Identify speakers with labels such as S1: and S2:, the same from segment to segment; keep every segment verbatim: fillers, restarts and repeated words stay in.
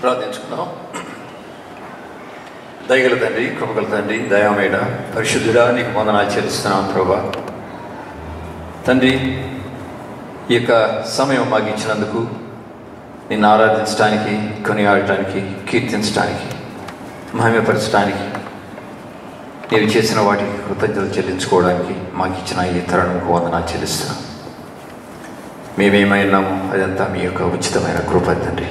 S1: ప్రార్థించుకుందాం. దయగల తండ్రి, కృపగల తండ్రి, దయామేడ పరిశుద్ధుడా, నీకు వందనాలు చెల్లిస్తున్నాం ప్రభా. తండ్రి, ఈ యొక్క సమయం మాకు ఇచ్చినందుకు నిన్ను ఆరాధించడానికి, కొనియాడటానికి, కీర్తించడానికి, మహిమపరచడానికి, నీవు చేసిన వాటికి కృతజ్ఞతలు చెల్లించుకోవడానికి మాకు ఇచ్చిన ఈ తరుణంకు వందనాలు చెల్లిస్తున్నాం. మేమేమైనాము అదంతా మీ యొక్క ఉచితమైన కృప తండ్రి.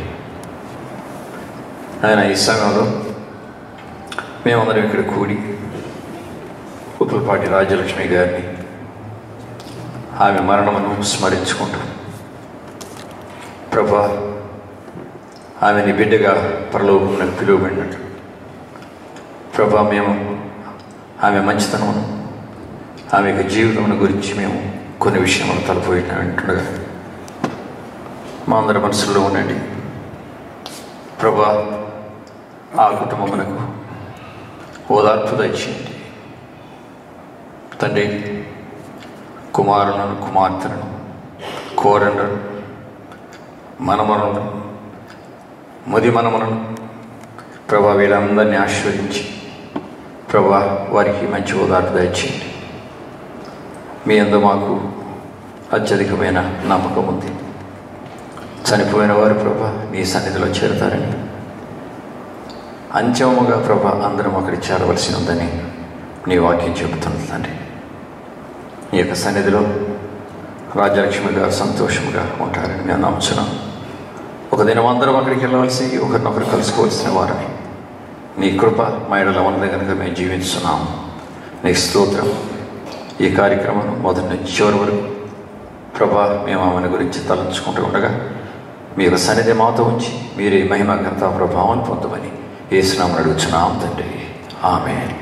S1: ఆయన ఈ సమయంలో మేమందరం ఇక్కడ కూడి ఉప్పలపాటి రాజ్యలక్ష్మి గారిని, ఆమె మరణమును స్మరించుకుంటాం. ప్రభా, ఆమెని బిడ్డగా పరలోకమునకు పిలువబడినట్టు ప్రభా, మేము ఆమె మంచితనమును, ఆమె యొక్క జీవితమును గురించి మేము కొన్ని విషయములు తలపోయిన వింటుండగా మా అందరి మనసులో ఉండండి ప్రభా. ఆ కుటుంబమునకు ఓదార్పు దయచేయండి తండ్రి. కుమారులను, కుమార్తెలను, కోరండ్రను, మనమనులను, మది మనమనులను ప్రభా, వీళ్ళందరినీ ఆశీర్వదించి ప్రభా, వారికి మంచి ఓదార్పు దయచేయండి. మీ అందు మాకు అత్యధికమైన నమ్మకం ఉంది. చనిపోయిన వారు ప్రభా నీ సన్నిధిలో చేరుతారని, అంత్యముగా ప్రభా అందరం అక్కడికి చేరవలసి ఉందని నీ వాక్యం చెబుతుంది తండ్రి. ఈ యొక్క సన్నిధిలో రాజ్యలక్ష్మిగా సంతోషంగా ఉంటారని మేము నమ్ముచున్నాం. ఒక దినం అందరం అక్కడికి వెళ్ళవలసి, ఒకరినొకరు కలుసుకోవాల్సిన వారని నీ కృప మా ఎడల ఉన్నది కనుక మేము జీవిస్తున్నాము. నీ స్తోత్రం. ఈ కార్యక్రమం మొదటి నుంచి చివరి వరకు ప్రభా మేము ఆమెను గురించి తలంచుకుంటూ ఉండగా మీ యొక్క సన్నిధి మాతో ఉంచి మీరే మహిమ ఘనత ప్రభావాన్ని పొందమని యేసునామమున అడుగుచున్నాం తండ్రి. ఆమేన్.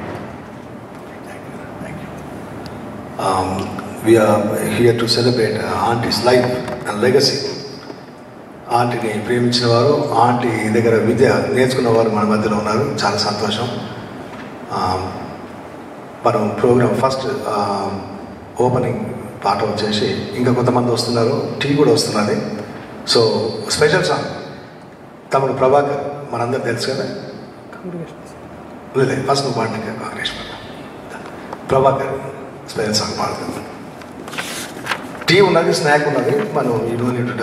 S2: Um, we are here to celebrate uh, Auntie's life and legacy. ఆంటీని ప్రేమించిన వారు, ఆంటీ దగ్గర విద్య నేర్చుకున్న వారు మన మధ్యలో ఉన్నారు. చాలా సంతోషం. మనం ప్రోగ్రామ్ ఫస్ట్ ఓపెనింగ్ పాట వచ్చేసి ఇంకా కొంతమంది వస్తున్నారు, టీ కూడా వస్తున్నది. సో స్పెషల్ సాంగ్ తమను ప్రభాకర్ మనందరూ తెలుసు కదా. లేదు ఫస్ట్ నువ్వు పాడిన కాంగ్రెస్ ప్రభాకర్ స్పెషల్ సాంగ్ పాడుతుంది. టీ ఉన్నది, స్నాక్ ఉన్నది. మనం ఈ రోజు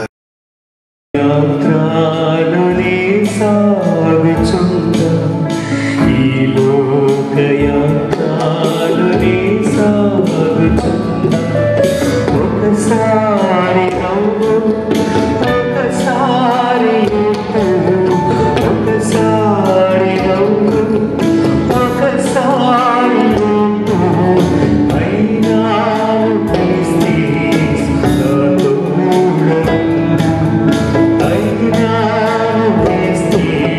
S3: యాత్రలోనే సాగుచుందా, ఈ లోక యాత్రలోనే సాగుచుందా. ఒకసారి నవ్వు, ఒకసారి ఒకసారి నవ్వు, ఒకసారి అయినా Stay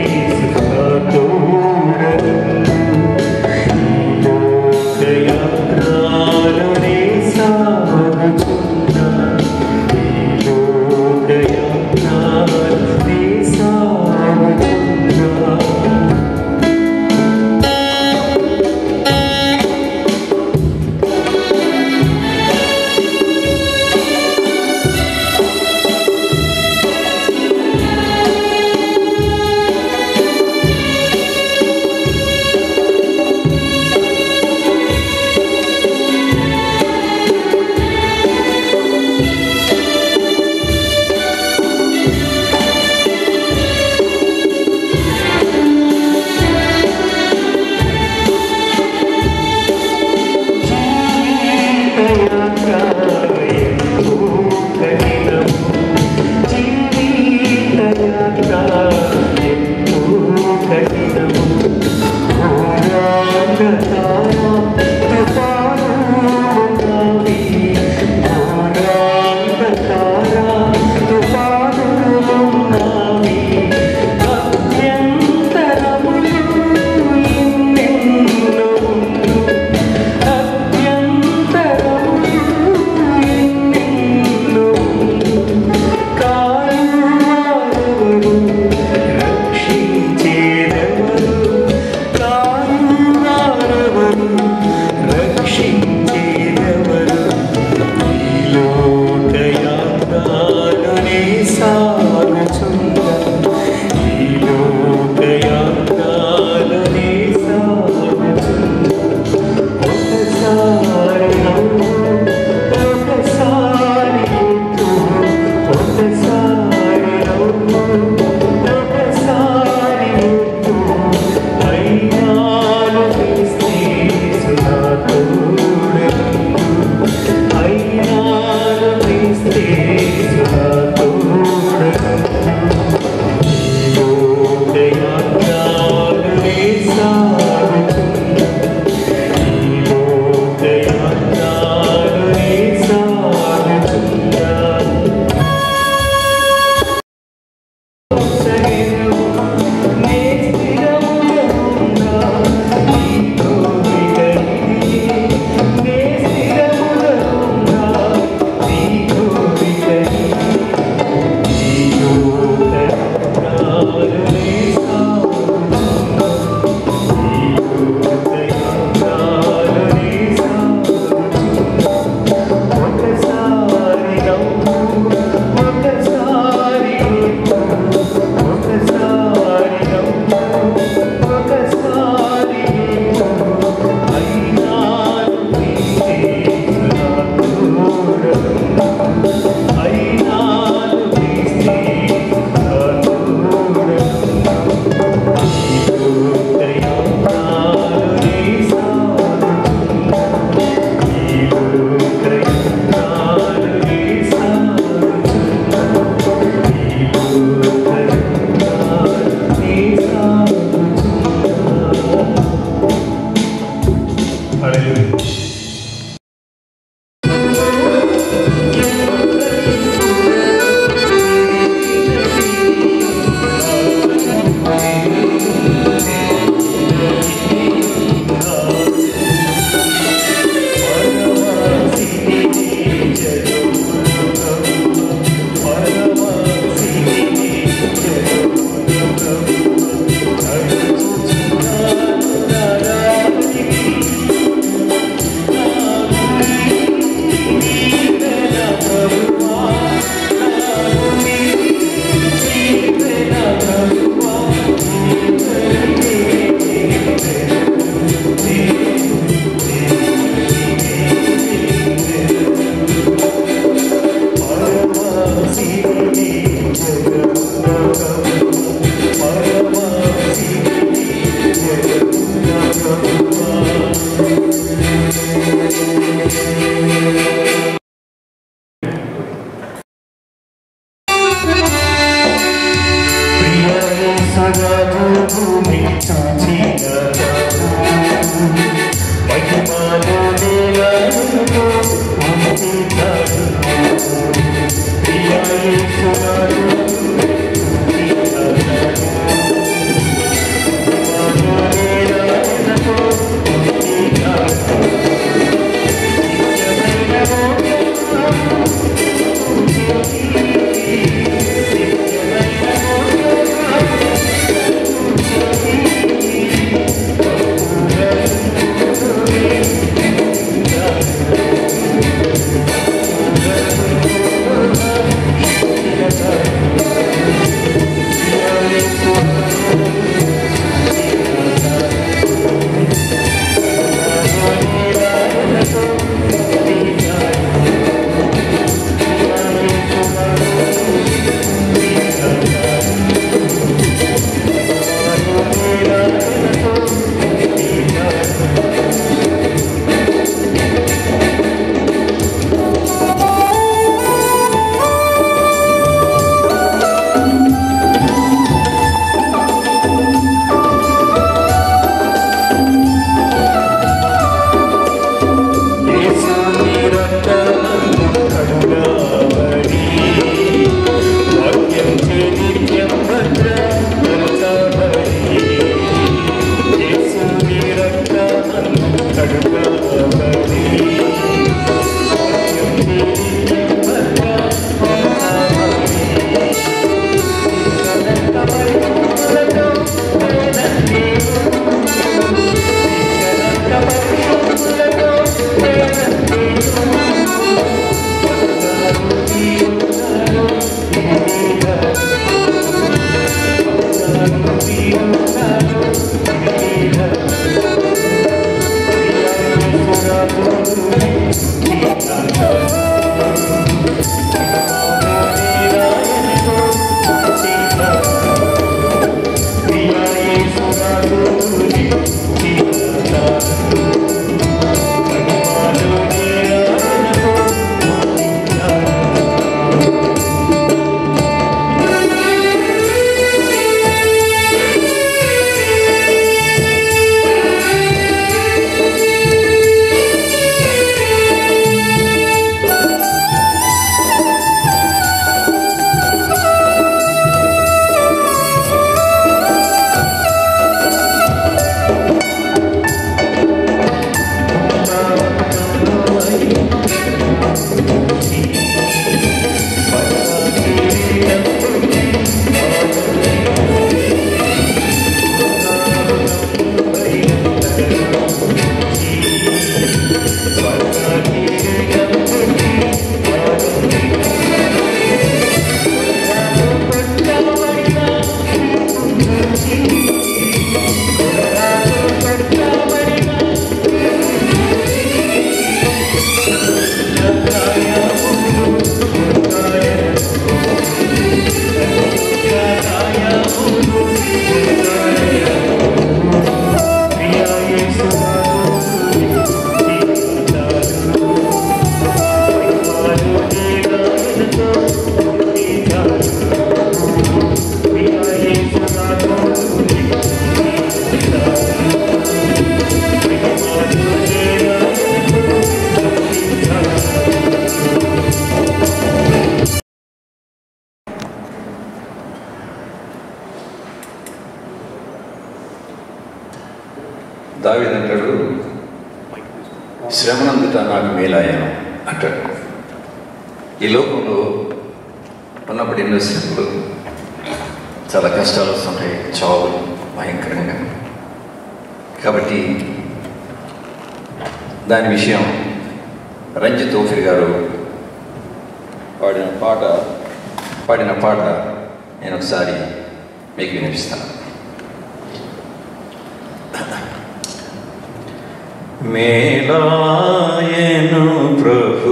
S1: దావీదంటాడు, శ్రమనందుట నాకు మేలాయను అంటాడు. ఈ లోకంలో ఉన్నప్పుడు ఎన్నో శ్రమలు, చాలా కష్టాలు వస్తుంటాయి, చావులు భయంకరంగా. కాబట్టి దాని విషయం రంజిత్ ఓఫిర్ గారు పాడిన పాట పాడిన పాట నేను ఒకసారి మీకు వినిపిస్తాను. మేలాయను ప్రభు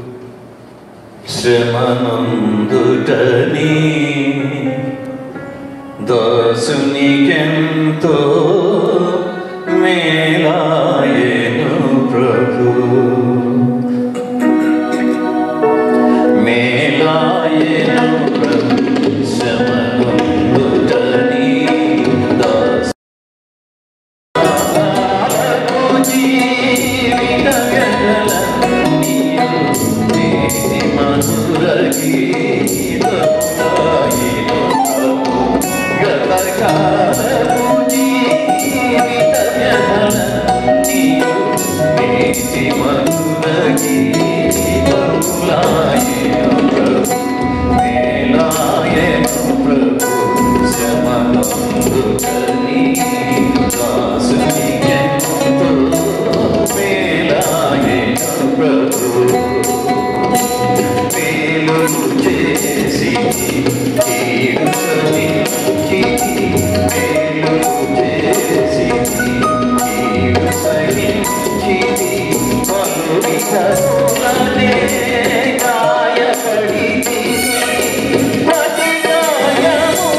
S1: శ్రమనందుటని దాసునికెంతో మేలాయను ప్రభు మేలాయను ప్రభు శ్రమనందుటని దాసు జీవిత మధుర గీతములాయను గతకాలము జీవిత నీతి మధుర గీతములాయను మేలాయను ప్రభు శ్రమనందుటని దాసునికెంతో మేలాయను ప్రభు మేలు చేసి కీడు సహించి మేలు చేసి కీడు సహించి పలు విధములనే గాయపడితి ప్రతి గాయము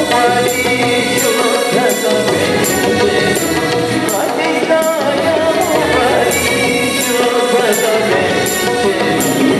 S1: పరిశుద్ధత పెంచెను ప్రతి గాయము పరిశుద్ధత పెంచెను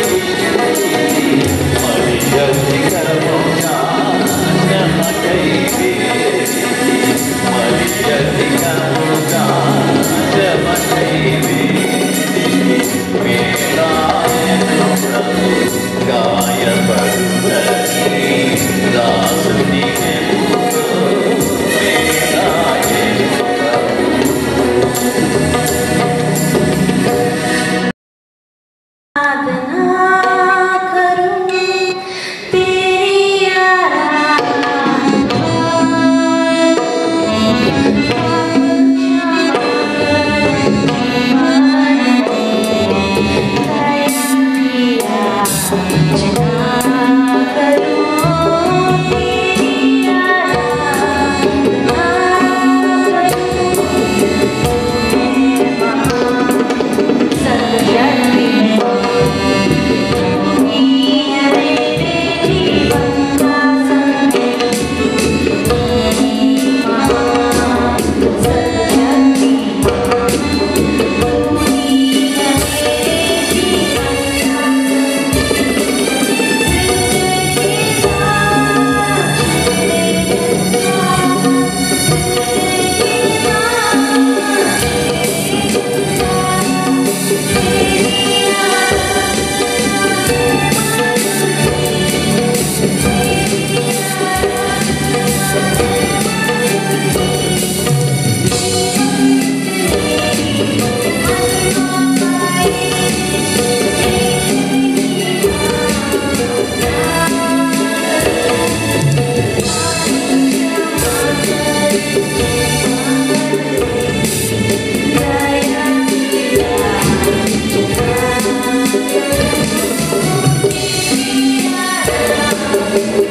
S1: Hey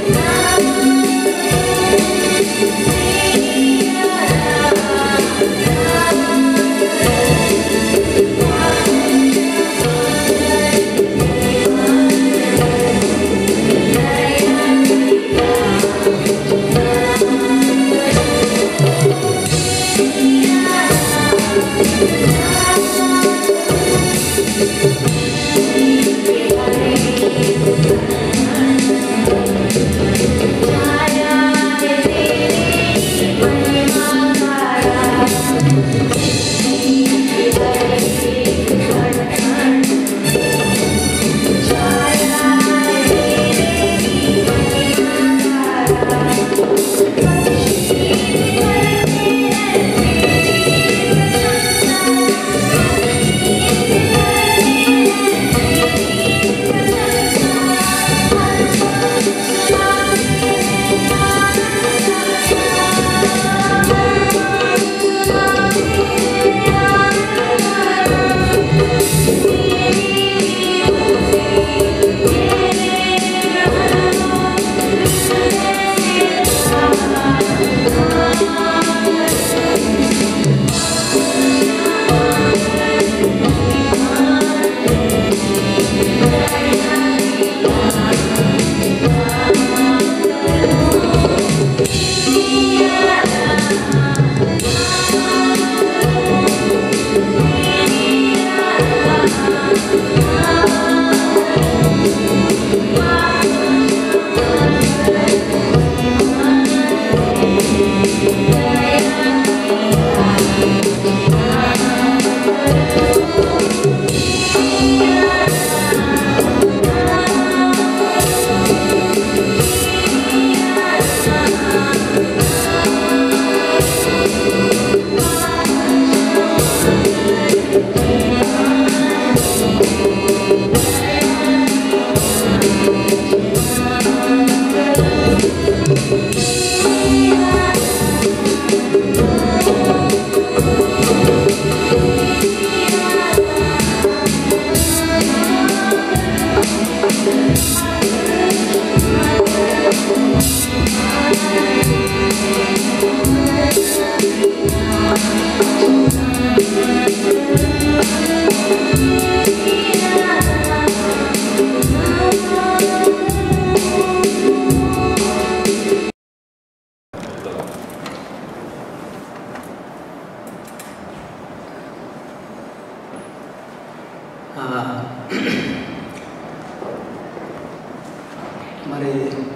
S4: మరి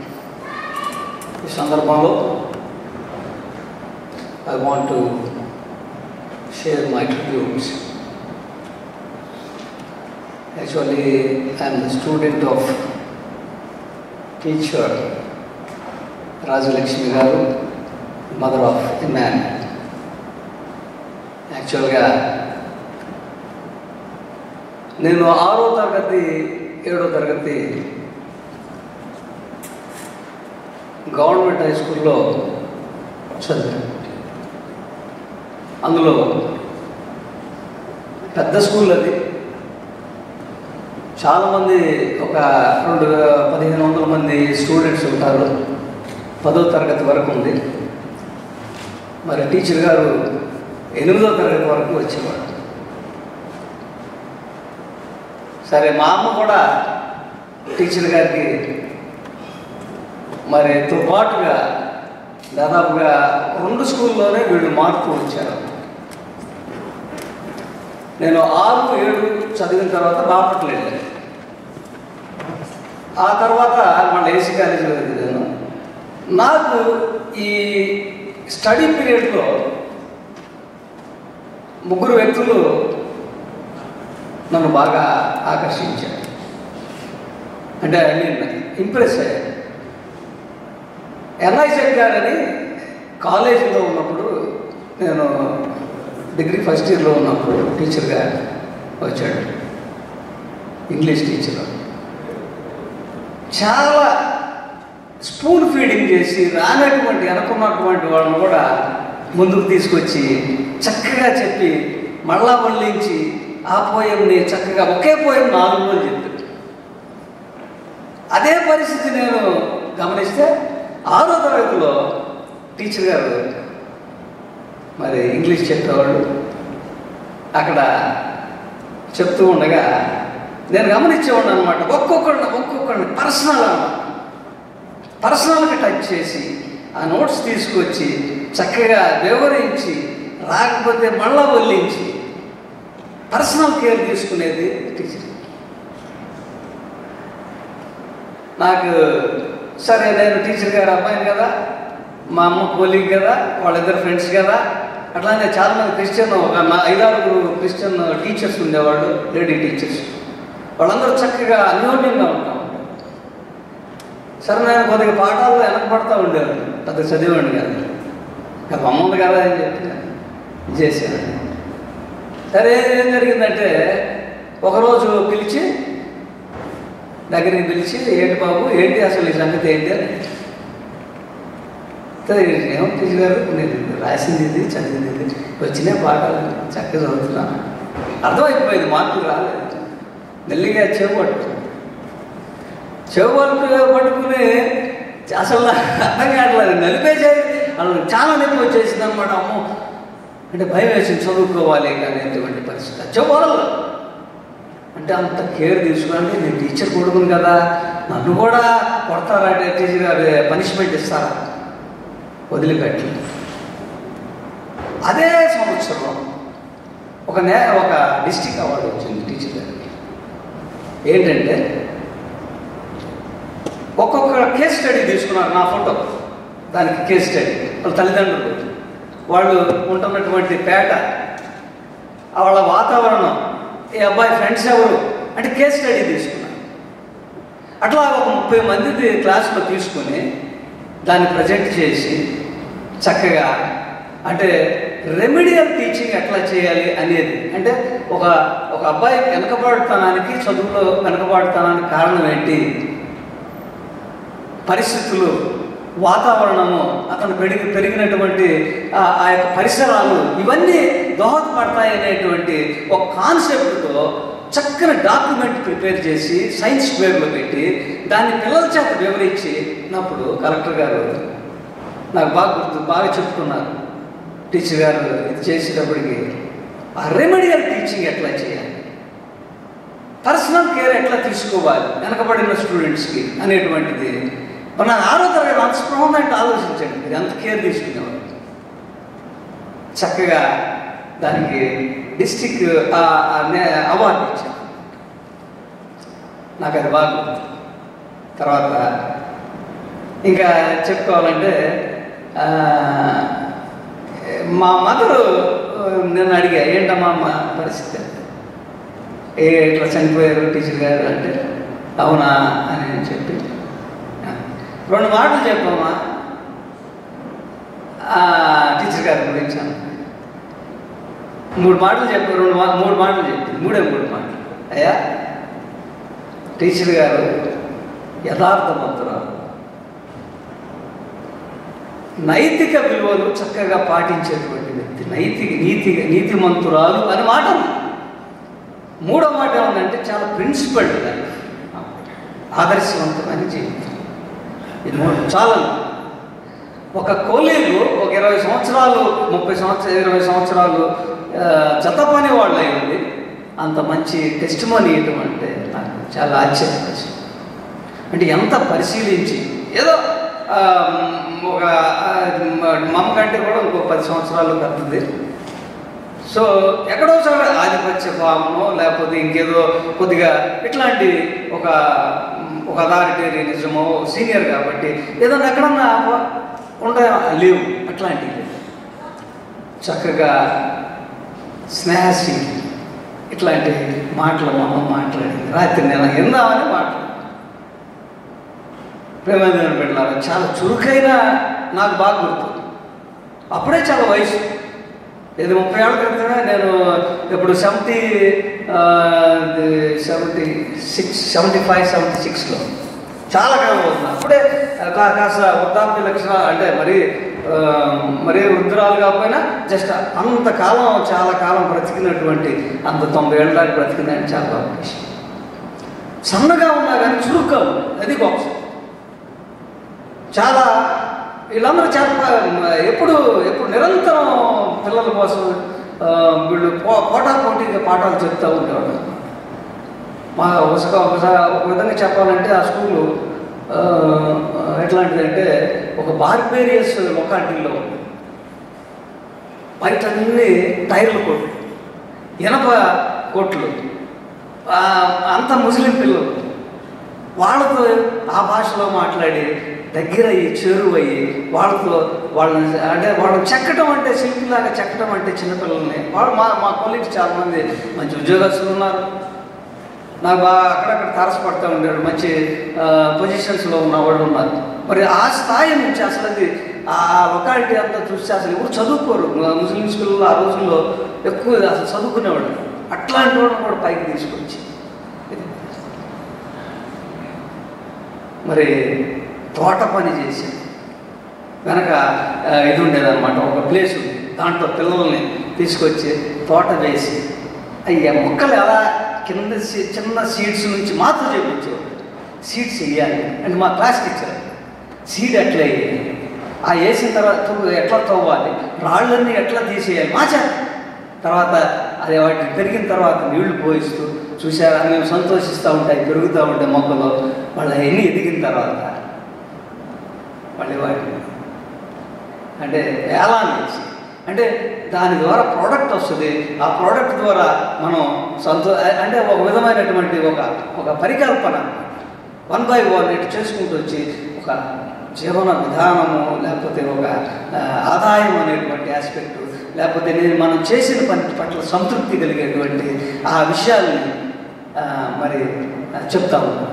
S4: ఈ సందర్భంలో I want to share my tributes. Actually I'm the student of teacher Rajalakshmi garu, mother of a man. యాక్చువల్గా నేను ఆరో తరగతి ఏడో తరగతి గవర్నమెంట్ హై స్కూల్లో చదివాను. అందులో పెద్ద స్కూల్ అది, చాలామంది ఒక రెండు పదిహేను వందల మంది స్టూడెంట్స్ ఉంటారు. పదో తరగతి వరకు ఉంది. మరి టీచర్ గారు ఎనిమిదో తరగతి వరకు వచ్చేవాడు. సరే, మా అమ్మ కూడా టీచర్ గారికి మరి తో పాటుగా దాదాపుగా రెండు స్కూల్లోనే వీళ్ళు మారుతూ వచ్చారు. నేను ఆరు ఏడు చదివిన తర్వాత బాపట్ల వెళ్ళాను. ఆ తర్వాత మళ్ళీ ఏసీ కాలేజీలో చదివాను. నాకు ఈ స్టడీ పీరియడ్లో ముగ్గురు వ్యక్తులు నన్ను బాగా ఆకర్షించారు. అంటే ఐ మీన్ ఇంప్రెస్ అయ్యారు. ఎన్ఐసెట్ గారని కాలేజీలో ఉన్నప్పుడు, నేను డిగ్రీ ఫస్ట్ ఇయర్లో ఉన్నప్పుడు టీచర్గా వచ్చాడు, ఇంగ్లీష్ టీచర్. చాలా స్పూన్ ఫీడింగ్ చేసి రానటువంటి అనుకున్నటువంటి వాళ్ళని కూడా ముందుకు తీసుకొచ్చి చక్కగా చెప్పి మళ్ళా మళ్ళించి ఆ పోయంని చక్కగా ఒకే పోయం నాలుగు రోజులు చెప్పాను. అదే పరిస్థితి నేను గమనిస్తే ఆరో తరగతిలో టీచర్ గారు మరి ఇంగ్లీష్ చెప్పేవాళ్ళు. అక్కడ చెప్తూ ఉండగా నేను గమనించేవాడిని అనమాట. ఒక్కొక్కడిని ఒక్కొక్కడిని పర్సనల్ అనమాట పర్సనల్గా టచ్ చేసి ఆ నోట్స్ తీసుకొచ్చి చక్కగా వివరించి రాకపోతే మళ్ళా వల్లించి పర్సనల్ కేర్ తీసుకునేది టీచర్. నాకు సరే నేను టీచర్ గారు అబ్బాయిని కదా, మా అమ్మ కోలీగ్ కదా, వాళ్ళిద్దరు ఫ్రెండ్స్ కదా, అట్లానే చాలామంది క్రిస్టియన్ ఒక ఐదారుగురు క్రిస్టియన్ టీచర్స్ ఉండేవాళ్ళు, లేడీ టీచర్స్. వాళ్ళందరూ చక్కగా అన్యోన్యంగా ఉంటా ఉంటారు. సరే నేను కొద్దిగా పాఠాలు వెనకపడతా ఉండేవాడు, పెద్ద చదివాడు కాదు, నాకు అమ్మ ఉంది కదా అని చెప్పి చేశాను. సరే ఏం జరిగిందంటే ఒకరోజు పిలిచి దగ్గరికి పిలిచి ఏంటి బాబు ఏంటి అసలు ఈ సంగతి ఏంటి అని. ఏమో టీచర్ గారు నేను రాసింది ఇది చదివింది ఇది వచ్చిన పాఠాలు చక్కగా చదువుతున్నాను, అర్థమైపోయింది, మార్కులు రాలేదు. మెల్లిగా చెవు పట్టుకుని చెవు పట్టుకు పట్టుకుని అసలు అర్థం కావట్లేదు, నలిపేసేది అసలు చాలా నొప్పి వచ్చేసింది అనమాట. అమ్మో అంటే భయం వేసింది, చదువుకోవాలి కానీ అటువంటి పరిస్థితి. చెవు వదలదు అంటే అంత కేర్ తీసుకోవాలంటే నేను టీచర్ కొడుకుని కదా, నన్ను కూడా కొడతారంటే టీచర్ గారు పనిష్మెంట్ ఇస్తారా, వదిలిపెట్టి. అదే సంవత్సరం ఒక నే ఒక డిస్ట్రిక్ట్ అవార్డు వచ్చింది టీచర్ గారికి. ఏంటంటే ఒక్కొక్క కేస్ స్టడీ తీసుకున్నారు, నా ఫోటో దానికి కేస్ స్టడీ. వాళ్ళ తల్లిదండ్రులు, వాళ్ళు ఉంటున్నటువంటి పేట, వాళ్ళ వాతావరణం, ఈ అబ్బాయి ఫ్రెండ్స్ ఎవరు అంటే కేస్ స్టడీ తీసుకున్నారు. అట్లా ఒక ముప్పై మంది క్లాసులో తీసుకుని దాన్ని ప్రజెంట్ చేసి చక్కగా అంటే రెమెడియల్ టీచింగ్ ఎట్లా చేయాలి అనేది. అంటే ఒక ఒక అబ్బాయి వెనకబాటుతనానికి, చదువులో వెనకబాటుతనానికి కారణం ఏంటి, పరిస్థితులు, వాతావరణము, అతను పెరిగి పెరిగినటువంటి ఆ యొక్క పరిసరాలు, ఇవన్నీ దోహదపడతాయి అనేటువంటి ఒక కాన్సెప్ట్తో చక్కని డాక్యుమెంట్ ప్రిపేర్ చేసి సైన్స్ వేర్లో పెట్టి దాన్ని పిల్లల చేత వివరించి ఉన్నప్పుడు కలెక్టర్ గారు నాకు బాగా గుర్తు బాగా చెప్పుకున్నారు. టీచర్ గారు ఇది చేసేటప్పటికి ఆ రెమెడియల్ టీచింగ్ ఎట్లా చేయాలి, పర్సనల్ కేర్ ఎట్లా తీసుకోవాలి వెనకబడిన స్టూడెంట్స్కి అనేటువంటిది మన ఆరో తరగతి అంత స్పృహంగా అంటే ఆలోచించండి, మీరు ఎంత కేర్ తీసుకునేవారు. చక్కగా దానికి డిస్ట్రిక్ట్ అవార్డు ఇచ్చాను, నాకు అది బాగా. తర్వాత ఇంకా చెప్పుకోవాలంటే మా మదరు నేను అడిగా ఏంటమ్మా మా పరిస్థితి, ఏ ఇట్లా చనిపోయారు టీచర్ గారు అంటే అవునా అని చెప్పి రెండు మాటలు చెప్పమ్మా టీచర్ గారి గురించి. మూడు మాటలు చెప్పు, రెండు మా మూడు మాటలు చెప్పి మూడే మూడు మాటలు. అయ్యా టీచర్ గారు యథార్థవంతురాలు, నైతిక విలువలు చక్కగా పాటించేటువంటి వ్యక్తి, నైతిక నీతి నీతిమంతురాలు అని మాట. మూడో మాట ఏమందంటే చాలా ప్రిన్సిపల్డ్ లైఫ్, ఆదర్శవంతమైన జీవితం. ఇది మూడు చాలా. ఒక కోలీలు ఒక ఇరవై సంవత్సరాలు ముప్పై సంవత్సరాలు ఇరవై సంవత్సరాలు జత పని వాళ్ళు అయింది, అంత మంచి టెస్టిమోనీ ఇవ్వడం అంటే నాకు చాలా ఆశ్చర్యం. అంటే ఎంత పరిశీలించి, ఏదో ఒక మమ్మ కంటే కూడా ఇంకో పది సంవత్సరాలు కలుతుంది. సో ఎక్కడో చోట ఆధిపత్య భావమో లేకపోతే ఇంకేదో కొద్దిగా ఇట్లాంటి ఒక ఒక అథారిటేరియనిజమో, సీనియర్ కాబట్టి ఏదన్నా ఎక్కడన్నా ఉండే లేవు అట్లాంటివి. చక్కగా స్నేహశీలి ఇట్లాంటి మాటలు మా అమ్మ మాట్లాడింది. రాత్రి నేను ఎందామని మాట్లాడు ప్రేమదేవన పెట్టారు. చాలా చురుకైన, నాకు బాగా గుర్తు. అప్పుడే చాలా వయసు, ఇది ముప్పై ఏళ్ళ క్రితమే. నేను ఇప్పుడు seventy seventy six seventy five seventy సిక్స్లో చాలా కాలం అవుతుంది. అప్పుడే కాస్త వృద్ధాప్య లక్షణాలు అంటే మరీ మరీ వృద్ధురాలు కాకపోయినా జస్ట్ అంతకాలం చాలా కాలం బ్రతికినటువంటి, అంత తొంభై ఏళ్ళ దాకా బ్రతికిందని చాలా గొప్ప విషయం. సన్నగా ఉన్నా కానీ చురుగ్గా ఉంది, అది గొప్ప. చాలా వీళ్ళందరూ చెప్ప ఎప్పుడు ఎప్పుడు నిరంతరం పిల్లల కోసం వీళ్ళు పో పోటా పోటీగా పాఠాలు చెప్తూ ఉండేవాళ్ళు. మా ఒకసారి ఒకసారి ఒక విధంగా చెప్పాలంటే ఆ స్కూలు ఎట్లాంటిదంటే ఒక బార్బేరియస్ లొకాలిటీలో ఉంది. బయట అన్ని టైర్ల కొట్లు, ఇనప కొట్లు, అంత ముస్లిం పిల్లలు. వాళ్ళతో ఆ భాషలో మాట్లాడి దగ్గర అయ్యి చేరువయ్యి వాళ్ళతో వాళ్ళని అంటే వాళ్ళని చెక్కటం అంటే శిల్పిలాగా చెక్కటం అంటే చిన్నపిల్లల్ని వాళ్ళు మా మా కొలీగ్స్ చాలామంది మంచి ఉద్యోగస్తులు ఉన్నారు. నాకు బాగా అక్కడక్కడ తారసపడుతూ ఉండేవాడు, మంచి పొజిషన్స్లో ఉన్న వాళ్ళు ఉన్నారు. మరి ఆ స్థాయి నుంచి అసలు అది ఆ లొకాలిటీ అంతా చూస్తే అసలు ఎవరు చదువుకోరు. ముస్లిమ్స్ పిల్లలు ఆ రోజుల్లో ఎక్కువ అసలు చదువుకునేవాడు. అట్లాంటి వాళ్ళు కూడా పైకి తీసుకొచ్చి మరి తోట పని చేసి వెనక ఇది ఉండేదన్నమాట, ఒక ప్లేస్ ఉంది, దాంట్లో పిల్లల్ని తీసుకొచ్చి తోట వేసి అయ్యా మొక్కలు ఎలా కింద చిన్న సీడ్స్ నుంచి మాత్రం చేయించేవాడు. సీడ్స్ వేయాలి అంటే మా క్లాస్ టీచర్ సీడ్ ఎట్లా వేయాలి, ఆ వేసిన తర్వాత ఎట్లా తవ్వాలి, రాళ్ళన్నీ ఎట్లా తీసేయాలి మాచా. తర్వాత అది వాటిని పెరిగిన తర్వాత నీళ్లు పోయిస్తూ చూసారా మేము సంతోషిస్తూ ఉంటాయి, పెరుగుతూ ఉంటాయి మొక్కలు. వాళ్ళు అవన్నీ ఎదిగిన తర్వాత మళ్ళీ వాటిని అంటే వేలాన్ని వేసి అంటే దాని ద్వారా ప్రోడక్ట్ వస్తుంది. ఆ ప్రోడక్ట్ ద్వారా మనం సంతో అంటే ఒక విధమైనటువంటి ఒక ఒక పరికల్పన వన్ బై వన్ ఇటు చేసుకుంటూ వచ్చి ఒక జీవన విధానము లేకపోతే ఒక ఆదాయం అనేటువంటి ఆస్పెక్టు లేకపోతే నేను మనం చేసిన పని పట్ల సంతృప్తి కలిగేటువంటి ఆ విషయాల్ని మరి చెప్తా ఉన్నాను.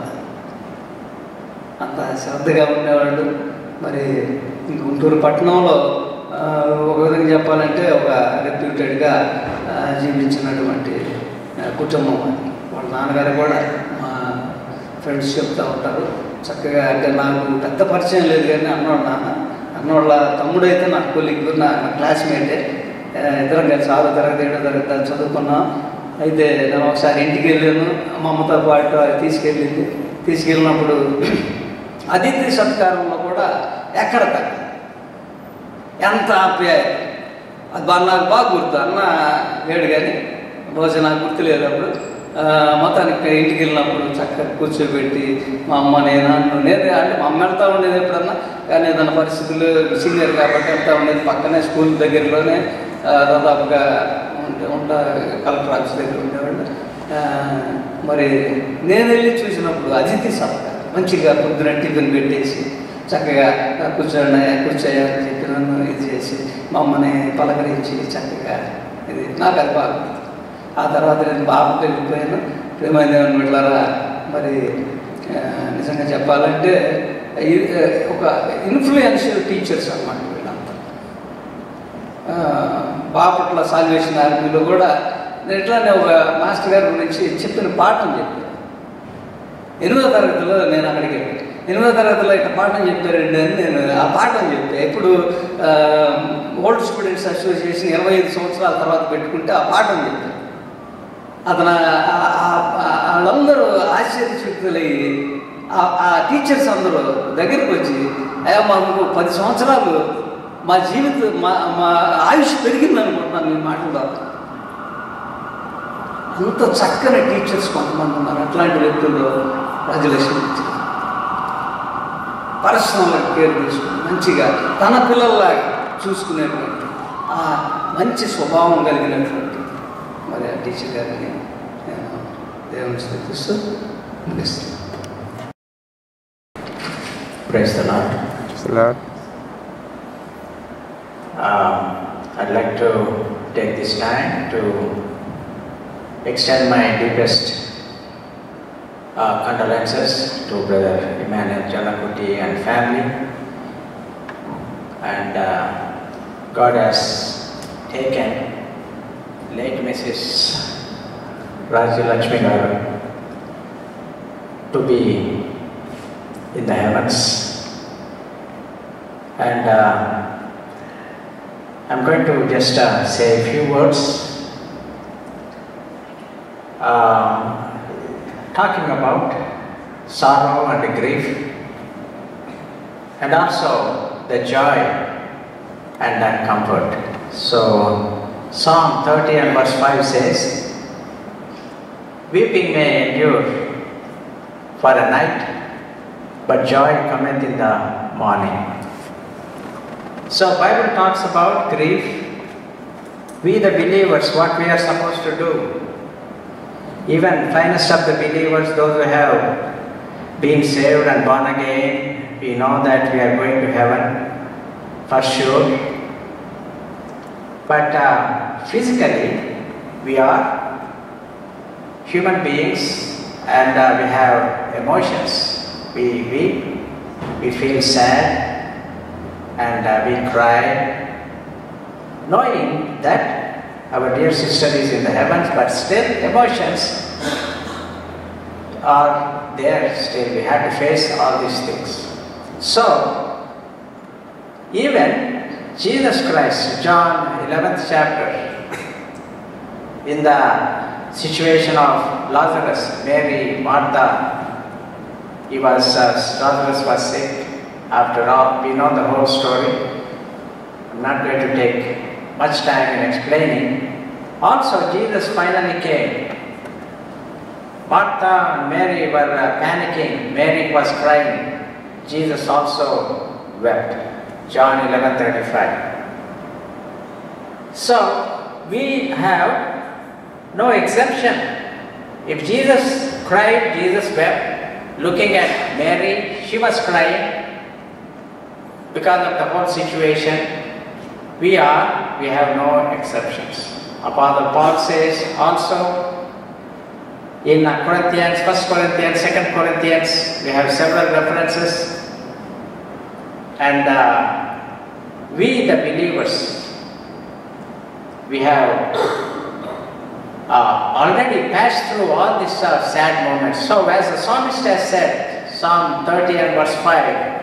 S4: అంత శ్రద్ధగా ఉండేవాళ్ళు. మరి గుంటూరు పట్టణంలో ఒక విధంగా చెప్పాలంటే ఒక రెప్యూటెడ్గా జీవించినటువంటి కుటుంబం అది. వాళ్ళ నాన్నగారు కూడా మా ఫ్రెండ్స్ చెప్తూ ఉంటారు చక్కగా. అంటే నాకు పెద్ద పరిచయం లేదు కానీ అన్నోళ్ళ నాన్న అన్నోళ్ళ తమ్ముడైతే నాకు కొలిగ్ నా క్లాస్మేటే. ఇద్దరం కలిసి ఆరో తరగతి ఏడో తరగతి చదువుకున్నాం. అయితే నేను ఒకసారి ఇంటికి వెళ్ళాను, మా అమ్మతో పాటు తీసుకెళ్ళింది. తీసుకెళ్ళినప్పుడు అతిథి సత్కారంలో కూడా ఎక్కడ తగ్గ ఎంత ఆప్యాయత అది బాగా నాకు బాగా గుర్తు. అన్న లేడు కానీ బహుశా నాకు గుర్తులేదు. అప్పుడు మొత్తానికి ఇంటికి వెళ్ళినప్పుడు చక్కగా కూర్చోబెట్టి మా అమ్మ నేను నేను అంటే మా అమ్మ వెళ్తూ ఉండేది ఎప్పుడన్నా, కానీ ఏదైనా పరిస్థితులు సీనియర్ కాబట్టి వెళ్తూ ఉండేది. పక్కనే స్కూల్ దగ్గరలోనే దాదాపుగా ఉంటే ఉంటా కలెక్టర్ ఆఫీస్ దగ్గర ఉండేవాళ్ళు. మరి నేను వెళ్ళి చూసినప్పుడు అతిథి సత్కారం మంచిగా పొద్దున టిఫిన్ పెట్టేసి చక్కగా కూర్చోండి కూర్చోయాలని చెప్పి నన్ను ఇది చేసి మా అమ్మని పలకరించి చక్కగా ఇది నాకు అది బాగా. ఆ తర్వాత నేను బాబుకి వెళ్ళిపోయాను. ప్రేమైందేమని వెళ్ళారా మరి నిజంగా చెప్పాలంటే ఒక ఇన్ఫ్లుయెన్షియల్ టీచర్స్ అన్నమాట వీళ్ళంతా. బాపట్ల సాల్వేషన్ ఆర్మీలో కూడా ఇట్లానే ఒక మాస్టర్ గారి గురించి చెప్పిన పాఠం చెప్పాను. ఎనిమిదో తరగతిలో నేను అక్కడికి వెళ్ళాను. ఎనిమిదో తరగతిలో ఇట్లా పాఠం చెప్పారండి అని నేను ఆ పాఠం చెప్పాను. ఇప్పుడు ఓల్డ్ స్టూడెంట్స్ అసోసియేషన్ ఇరవై ఐదు సంవత్సరాల తర్వాత పెట్టుకుంటే ఆ పాఠం చెప్పాను. అతను వాళ్ళందరూ ఆశ్చర్యచకితులయ్యి ఆ టీచర్స్ అందరూ దగ్గరికి వచ్చి అయ్యా మాకు పది సంవత్సరాలు మా జీవితం మా మా ఆయుష్ పెరిగింది అనుకుంటున్నాను మీ మాటల్లో. అంత చక్కని టీచర్స్ కొంతమంది ఉన్నారు. అట్లాంటి వ్యక్తుల్లో రాజలక్ష్మి టీచర్ పర్సనల్ కేర్ తీసుకుని మంచిగా తన పిల్లల్లాగా చూసుకునేటువంటి ఆ మంచి స్వభావం కలిగినటువంటి మరి ఆ టీచర్ గారిని నేను దేవుని స్తుతిస్తూ ముగిస్తాను.
S5: Praise the Lord.
S6: Praise the Lord.
S5: Um, I'd like to take this time to extend my deepest uh, condolences to Brother Emmanuel Jalakuti and family. And uh, God has taken late Missus Rajya Lakhmi to be in the heavens. And uh, I'm going to just uh, say a few words uh, talking about sorrow and grief and also the joy and the comfort. So Psalm thirty and verse five says, weeping may endure for a night, but joy cometh in the morning. So Bible talks about grief. We the believers, what we are supposed to do. Even finest of the believers, those who have been saved and born again, we know that we are going to heaven for sure. But uh, physically, we are human beings and uh, we have emotions. We weep, we feel sad, and uh, we cry, knowing that our dear sister is in the heavens, but still emotions are there still. We have to face all these things. So, even Jesus Christ, John eleventh chapter, in the situation of Lazarus, Mary, Martha, he was, uh, Lazarus was sick. After all, we know the whole story. I'm not going to take much time in explaining. Also, Jesus finally came. Martha and Mary were uh, panicking. Mary was crying. Jesus also wept. John eleven thirty-five. So, we have no exception. If Jesus cried, Jesus wept. Looking at Mary, she was crying because of the whole situation. We are, we have no exceptions. Apostle Paul says also in Corinthians, First Corinthians, Second Corinthians, we have several references. And uh, we the believers, we have uh, already passed through all these uh, sad moments. So as the psalmist has said, Psalm thirty and verse five,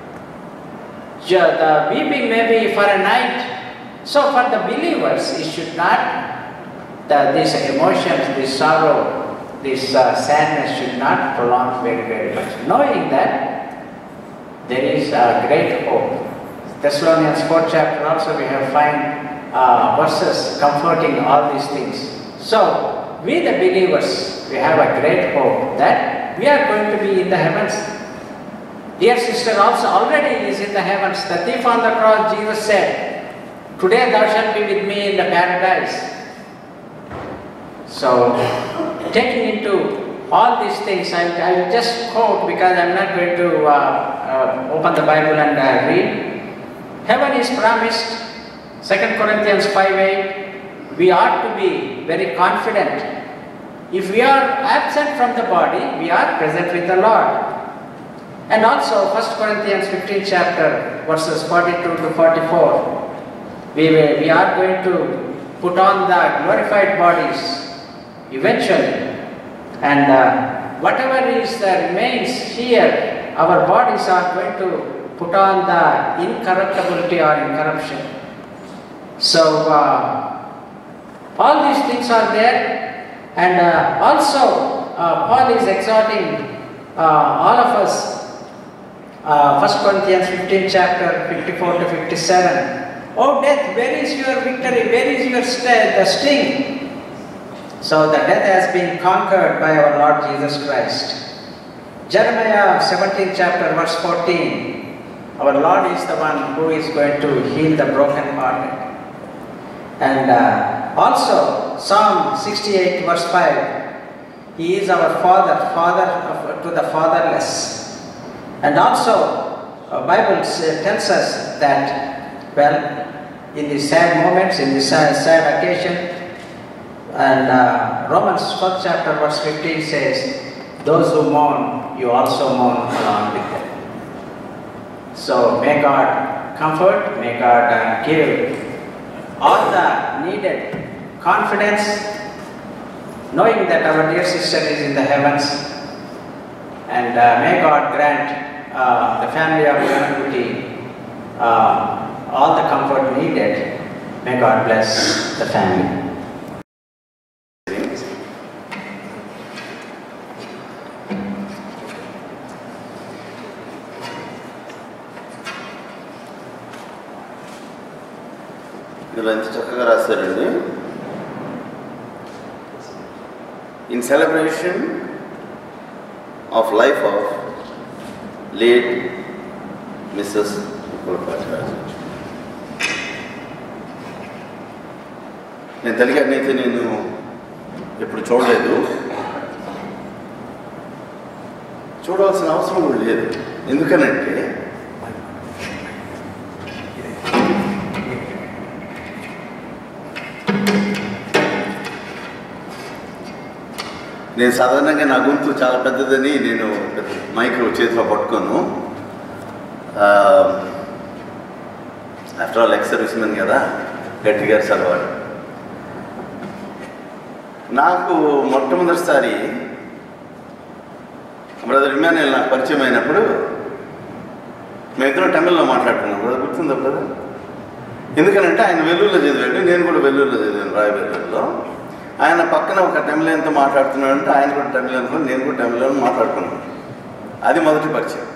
S5: the weeping may be for a night. So for the believers, it should not, the, these emotions, this sorrow, this uh, sadness should not prolong very, very much. Knowing that there is a great hope. Thessalonians fourth chapter also we have find uh, verses comforting all these things. So we the believers, we have a great hope that we are going to be in the heavens. Dear sister also already is in the heavens. The thief on the cross, Jesus said, today thou shalt be with me in the paradise. So, taking into all these things, I will just quote because I am not going to uh, uh, open the Bible and uh, read. Heaven is promised. Second Corinthians five eight. We ought to be very confident. If we are absent from the body, we are present with the Lord. And also First Corinthians fifteenth chapter, verses forty-two to forty-four. We, we are going to put on the glorified bodies eventually. And uh, whatever is that remains here, our bodies are going to put on the incorruptibility or incorruption. So, uh, all these things are there. And uh, also, uh, Paul is exhorting uh, all of us. Uh, First Corinthians fifteenth chapter, fifty-four to fifty-seven. Oh death, where is your victory? Where is your st- the sting? So the death has been conquered by our Lord Jesus Christ. Jeremiah seventeenth chapter, verse fourteen. Our Lord is the one who is going to heal the brokenhearted. And uh, also Psalm sixty-eight, verse five. He is our Father, Father of, to the fatherless. And also, uh, Bible tells us that, well, in these sad moments, in this sad, sad occasion, and uh, Romans first chapter, verse fifteen says, those who mourn, you also mourn along with them. So, may God comfort, may God uh, give all the needed confidence, knowing that our dear sister is in the heavens, and uh, may God grant uh, the family of Yanakuti uh, all the comfort needed. May God bless the family.
S6: ఇందులో ఎంత చక్కగా రాశారండి. In celebration of life of late Mrs Pulapati Raju. నేను తల్లిగారిని అయితే నేను ఎప్పుడు చూడలేదు, చూడవలసిన అవసరం కూడా లేదు. ఎందుకనంటే నేను సాధారణంగా నా గొంతు చాలా పెద్దదని నేను మైక్రో చేతిలో పట్టుకోను. ఆఫ్టర్ ఆల్ ఎక్స్ సర్వీస్మెన్ కదా, గట్టిగా చదవాలి. నాకు మొట్టమొదటిసారి బ్రదర్ ఇమాన్యుయల్ నాకు పరిచయం అయినప్పుడు మేమిద్దరం తమిళ్లో మాట్లాడుకున్నాం. బ్రదర్ గుర్తుందా బ్రదర్? ఎందుకనంటే ఆయన వెల్లూరులో చదివాడు, నేను కూడా వెల్లూరులో చదివాను, రాయవెల్లూరులో. ఆయన పక్కన ఒక తమిళంతో మాట్లాడుతున్నాడంటే ఆయన కూడా తమిళంతో, నేను కూడా తమిళంలో మాట్లాడుకున్నాను. అది మొదటి పరిచయం.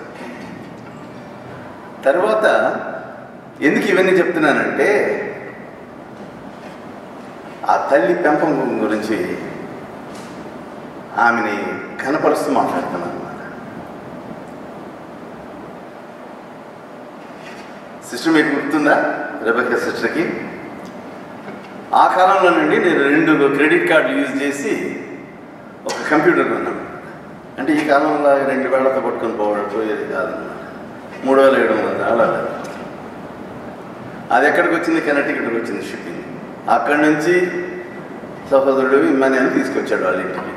S6: తర్వాత ఎందుకు ఇవన్నీ చెప్తున్నానంటే ఆ తల్లి పెంపకం గురించి ఆమెని కనపరుస్తూ మాట్లాడుతున్నాను అన్నమాట. సిస్టర్ మీకు గుర్తుందా? రెబెక్కా సిస్టర్కి ఆ కాలంలో నుండి నేను రెండు క్రెడిట్ కార్డులు యూజ్ చేసి ఒక కంప్యూటర్ కొన్నాను. అంటే ఈ కాలంలో రెండు వేళ్లతో పట్టుకొని పోవడం పోయేది కాదన్నమాట. మూడు వేల ఏడు వందల అలా అది ఎక్కడికి వచ్చింది? కెనటికట్కి వచ్చింది షిప్పింగ్. అక్కడి నుంచి సహోదరుడు ఇమాన్యుయల్ తీసుకొచ్చాడు వాళ్ళ ఇంటికి.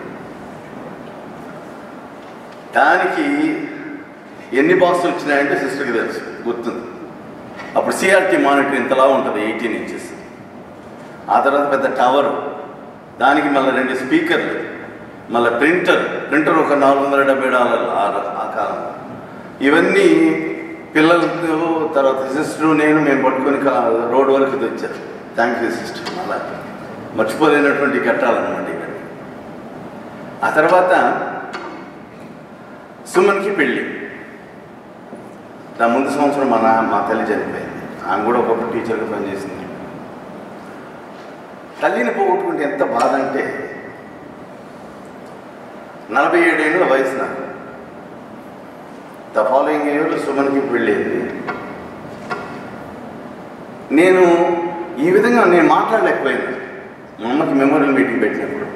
S6: దానికి ఎన్ని బాక్సులు వచ్చినాయంటే సిస్టర్కి తెలుసు, గుర్తుంది. అప్పుడు సిఆర్టీ మానిటర్ ఇంతలా ఉంటుంది, ఎయిటీన్ ఇంచెస్. ఆ తర్వాత పెద్ద టవరు, దానికి మళ్ళీ రెండు స్పీకర్లు, మళ్ళీ ప్రింటర్ ప్రింటర్ ఒక నాలుగు వందల డెబ్బై డాలర్లు ఆ కాలంలో. ఇవన్నీ పిల్లలతో తర్వాత సిస్టరు నేను మేము పట్టుకొని రోడ్ వరకు తెచ్చారు. Thank you sister. అలా మర్చిపోలేనటువంటి ఘట్టాలన్నమాట ఇక్కడ. ఆ తర్వాత సుమన్కి పెళ్ళి. నా ముందు సంవత్సరం మా నా మా తల్లి చనిపోయింది. ఆమె కూడా ఒకప్పుడు టీచర్గా పనిచేసింది. తల్లిని పోగొట్టుకుంటే ఎంత బాధ అంటే, నలభై ఏడేళ్ళ వయసు నాకు. ద ఫాలోయింగ్ ఇయర్ సుమన్కి పెళ్ళింది. నేను ఈ విధంగా నేను మాట్లాడలేకపోయాను మా అమ్మకి మెమోరియల్ మీటింగ్ పెట్టినప్పుడు.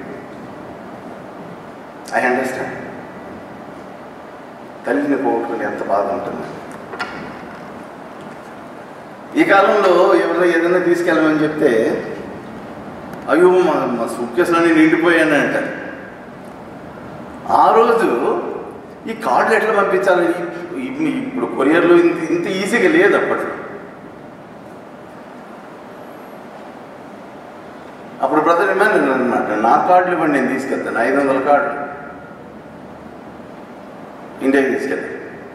S6: ఐ అండర్స్టాండ్ తల్లిని పోగొట్టుకుంటే ఎంత బాధ ఉంటుంది. ఈ కాలంలో ఎవరో ఏదైనా తీసుకెళ్ళమని చెప్తే అయ్యో మా మా సూట్ కేసులన్నీ నిండిపోయాను అంటారు. ఆ రోజు ఈ కార్డులు ఎట్లా పంపించాలి? ఇప్పుడు కొరియర్లో ఇంత ఇంత ఈజీగా లేదు అప్పట్లో. అప్పుడు బ్రదర్ ఇమాన్యుయల్ అనమాట, నా కార్డులు ఇవ్వండి నేను తీసుకెళ్తాను, ఐదు వందల కార్డులు ఇండియాకి తీసుకెళ్తాను.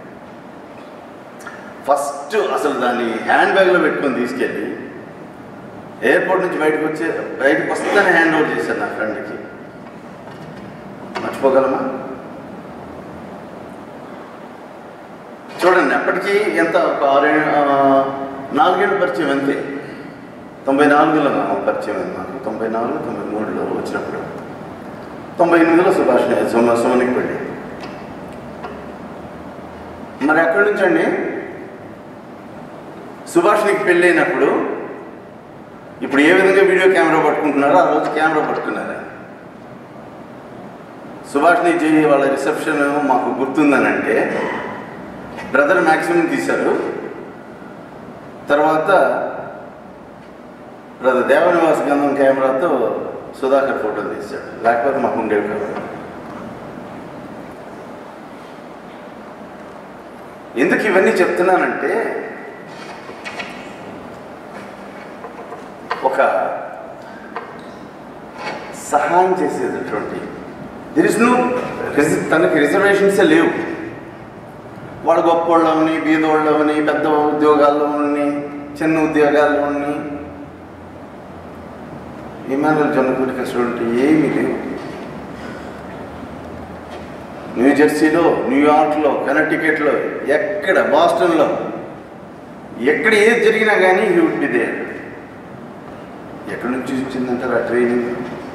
S6: ఫస్ట్ అసలు దాన్ని హ్యాండ్ బ్యాగ్లో పెట్టుకొని తీసుకెళ్ళి ఎయిర్పోర్ట్ నుంచి బయటకు వచ్చే బయటకు వస్తేనే హ్యాండ్ ఓవర్ చేశాను నా ఫ్రెండ్కి. మర్చిపోగలమా? చూడండి, అప్పటికీ ఎంత ఒక ఆరే నాలుగేళ్ళు పరిచయం అంతే. తొంభై నాలుగులో పరిచయం అయింది నాకు. తొంభై నాలుగు తొంభై మూడులో వచ్చినప్పుడు, తొంభై ఎనిమిదిలో సుభాష్ సుమ సుమనికి పెళ్ళి. మరి అక్కడి నుంచి అండి సుభాష్నికి పెళ్ళి అయినప్పుడు ఇప్పుడు ఏ విధంగా వీడియో కెమెరా పట్టుకుంటున్నారో ఆ రోజు కెమెరా పట్టుకున్నారు. సుభాష్ని చేయి వాళ్ళ రిసెప్షన్ మాకు గుర్తుందని అంటే బ్రదర్ మ్యాక్సిమం తీశారు. తర్వాత బ్రదర్ దేవనివాస గంధం కెమెరాతో సుధాకర్ ఫోటోలు తీశాడు. లేకపోతే మాకు ఉండేవి కాదు. ఎందుకు ఇవన్నీ చెప్తున్నానంటే, ఒక సహాయం చేసేటటువంటి దిర్ ఇస్ నో తనకి రిజర్వేషన్సే లేవు. వాడు గొప్పోళ్ళని, బీదోళ్ళని, పెద్ద ఉద్యోగాల్లో ఉన్ని, చిన్న ఉద్యోగాల్లో ఉన్ని, ఇమాన్యుయల్ జొన్నపూడికి అటువంటి ఏమీ లేవు. న్యూజెర్సీలో, న్యూయార్క్లో, కనెక్టికట్లో, ఎక్కడ బాస్టన్లో ఎక్కడ ఏది జరిగినా కానీ హీ వుడ్ బి దేర్. ఎక్కడి నుంచి వచ్చిందంటారు ఆ ట్రైనింగ్?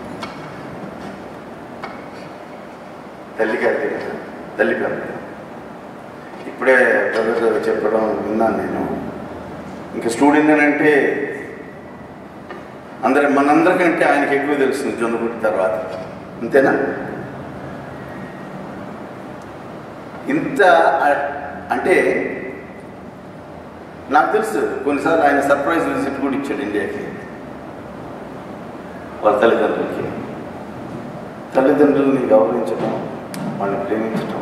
S6: తల్లి గారి దగ్గర, తల్లి గారి. ఇప్పుడే బ్రదర్ చెప్పడం విన్నాను నేను. ఇంకా స్టూడెంట్ అని అంటే అందరి మనందరికంటే ఆయనకి ఎక్కువ తెలుస్తుంది జొన్నగుట్టి తర్వాత, అంతేనా? ఇంత అంటే నాకు తెలుసు కొన్నిసార్లు ఆయన సర్ప్రైజ్ విజిట్ కూడా ఇచ్చాడు ఇండియాకి వాళ్ళ తల్లిదండ్రులకి. తల్లిదండ్రులని గౌరవించడం, వాళ్ళని ప్రేమించటం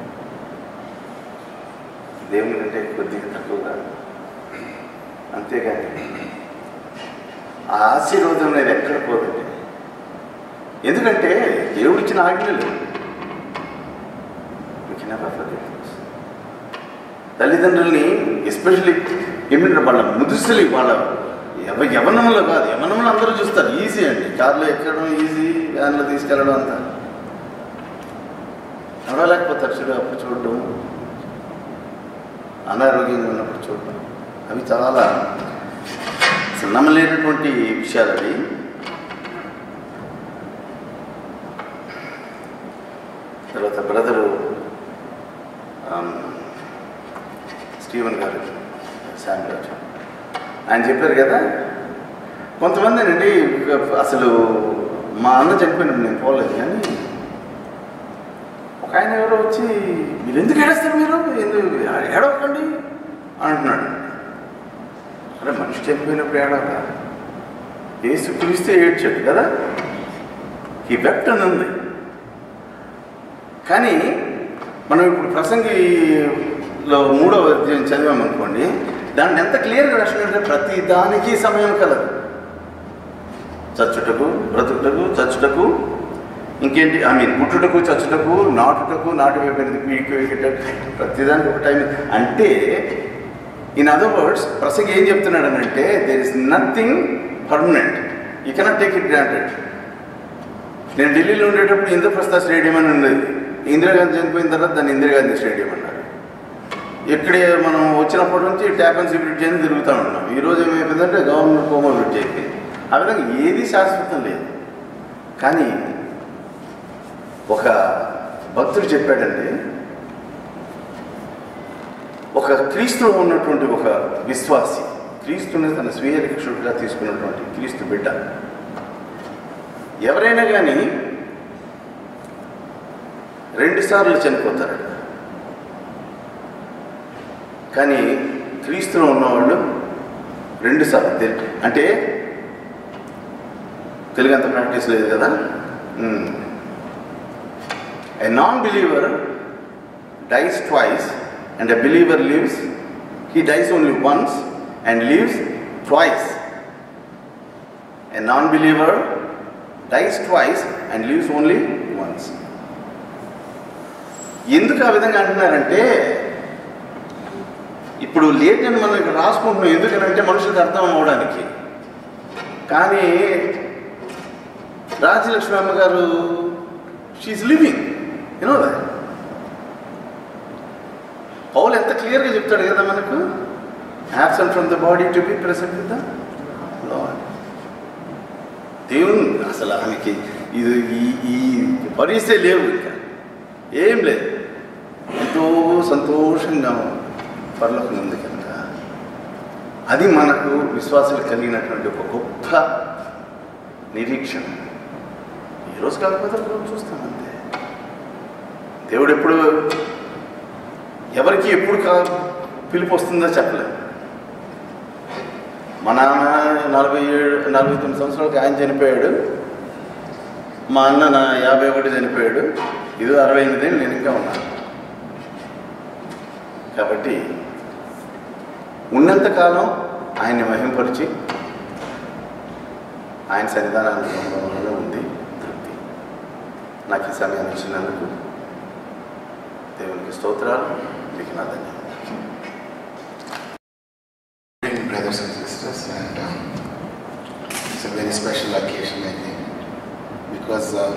S6: దేవుని అంటే కొద్దిగా తక్కువగా, అంతేగాని ఆ ఆశీర్వాదం అనేది ఎక్కడ పోదండి. ఎందుకంటే దేవుడిచ్చిన ఆజ్ఞలు తల్లిదండ్రుల్ని ఎస్పెషల్లీ ఏమిటంటే వాళ్ళ ముదుసలి వాళ్ళ ఎవ యవనంలో కాదు, యవనంలో అందరూ చూస్తారు ఈజీ అండి, కార్లో ఎక్కడం ఈజీ, వ్యాన్లో తీసుకెళ్ళడం అంతా నడవలేకపోతారు. చూడు అప్పుడు చూడడం, అనారోగ్యంగా ఉన్నప్పుడు చూడడం, అవి చాలా నమ్మలేనటువంటి విషయాలు అవి. తర్వాత బ్రదరు స్టీవెన్ గారు, శామ్ గారు, ఆయన చెప్పారు కదా, కొంతమంది అండి అసలు మా అన్న చనిపోయినప్పుడు నేను పోలేదు, కానీ ఒక ఆయన ఎవరో వచ్చి మీరు ఎందుకు ఏడుస్తారు, మీరు ఎందుకు ఏడవకండి అంటున్నాడు. అరే మనిషి చనిపోయినప్పుడు ఏడవరా? యేసు క్రీస్తే ఏడ్చాడు కదా, ఈ వెప్ట్ అని ఉంది. కానీ మనం ఇప్పుడు ప్రసంగిలో మూడవ అధ్యాయం చదివామనుకోండి, దాన్ని ఎంత క్లియర్గా రాసినట్టే ప్రతి దానికి సమయం కలదు. చచ్చుటకు, బ్రతుకుటకు, చచ్చుటకు, ఇంకేంటి ఐ మీన్ పుట్టుటకు, చచ్చుటకు, నాటుటకు, నాటు వేపేది పీకి వేసేటట్టు ప్రతిదానికి ఒక టైం. అంటే ఇన్ అదర్ వర్డ్స్ ప్రసంగి ఏం చెప్తున్నాడు అంటే there is nothing permanent, you cannot take it granted. నేను ఢిల్లీలో ఉండేటప్పుడు ఇంద్రప్రస్థ స్టేడియం అని ఉండేది. ఇందిరాగాంధీ చనిపోయిన తర్వాత దాన్ని ఇందిరాగాంధీ స్టేడియం అన్నారు. ఇక్కడే మనం వచ్చినప్పటి నుంచి ట్యాప్ అండ్ బ్రిడ్జ్ అని తిరుగుతూ ఉన్నాం. ఈరోజు ఏమైపోయిందంటే గవర్నమెంట్ కోమో బ్రిడ్జ్ అయిపోయింది. ఆ విధంగా ఏది శాశ్వతం లేదు. కానీ ఒక భక్తుడు చెప్పాడండి, ఒక క్రీస్తులో ఉన్నటువంటి ఒక విశ్వాసి, క్రీస్తుని తన స్వీయ రక్షకుడిగా తీసుకున్నటువంటి క్రీస్తు బిడ్డ ఎవరైనా కానీ రెండుసార్లు చనిపోతారట. కానీ క్రీస్తులో ఉన్నవాళ్ళు రెండుసార్లు, అంటే తెలుగు అంత ప్రాక్టీస్ లేదు కదా. A non-believer dies twice and a believer lives. He dies only once and lives twice. A non-believer dies twice and lives only once. ఎందుకు ఆ విధంగా అంటున్నారంటే, ఇప్పుడు లేట్ అని మనం ఇక్కడ రాసుకుంటున్నాం ఎందుకనంటే మనుషులకు అర్థం అవడానికి. కానీ రాజ్యలక్ష్మి అమ్మగారు she is living, you know that. Paul ఎంత క్లియర్గా చెప్తాడు కదా మనకు, absent from the body to be present with the Lord. దేవుని అసలు ఆమెకి ఇది ఈ ఈ పరిస్థితే లేవు, ఇంకా ఏం లేదు, ఎంతో సంతోషంగా పరలోకం ఉంది కనుక అది మనకు విశ్వాసాలు కలిగినటువంటి ఒక గొప్ప నిరీక్షణ. ఈరోజు కాకపోతే రోజు చూస్తాం అంతే. దేవుడు ఎప్పుడు ఎవరికి ఎప్పుడు కా పిలుపు వస్తుందో చెప్పలేదు. మా నాన్న నలభై ఏడు నలభై తొమ్మిది సంవత్సరాలకి ఆయన చనిపోయాడు. మా అన్న నా యాభై ఒకటి చనిపోయాడు. ఇది అరవై ఎనిమిది నేను ఇంకా ఉన్నాను. కాబట్టి ఉన్నంతకాలం ఆయన్ని మహింపరిచి ఆయన సన్నిధానాన్ని పొందడంలో ఉంది తృప్తి. నాకు ఈ సమయాన్ని ఇచ్చినందుకు దేవునికి స్తోత్రాలు, మీకు నా ధన్యవాదాలు.
S7: Brothers and sisters, and um, it's a very special occasion, I think, because um,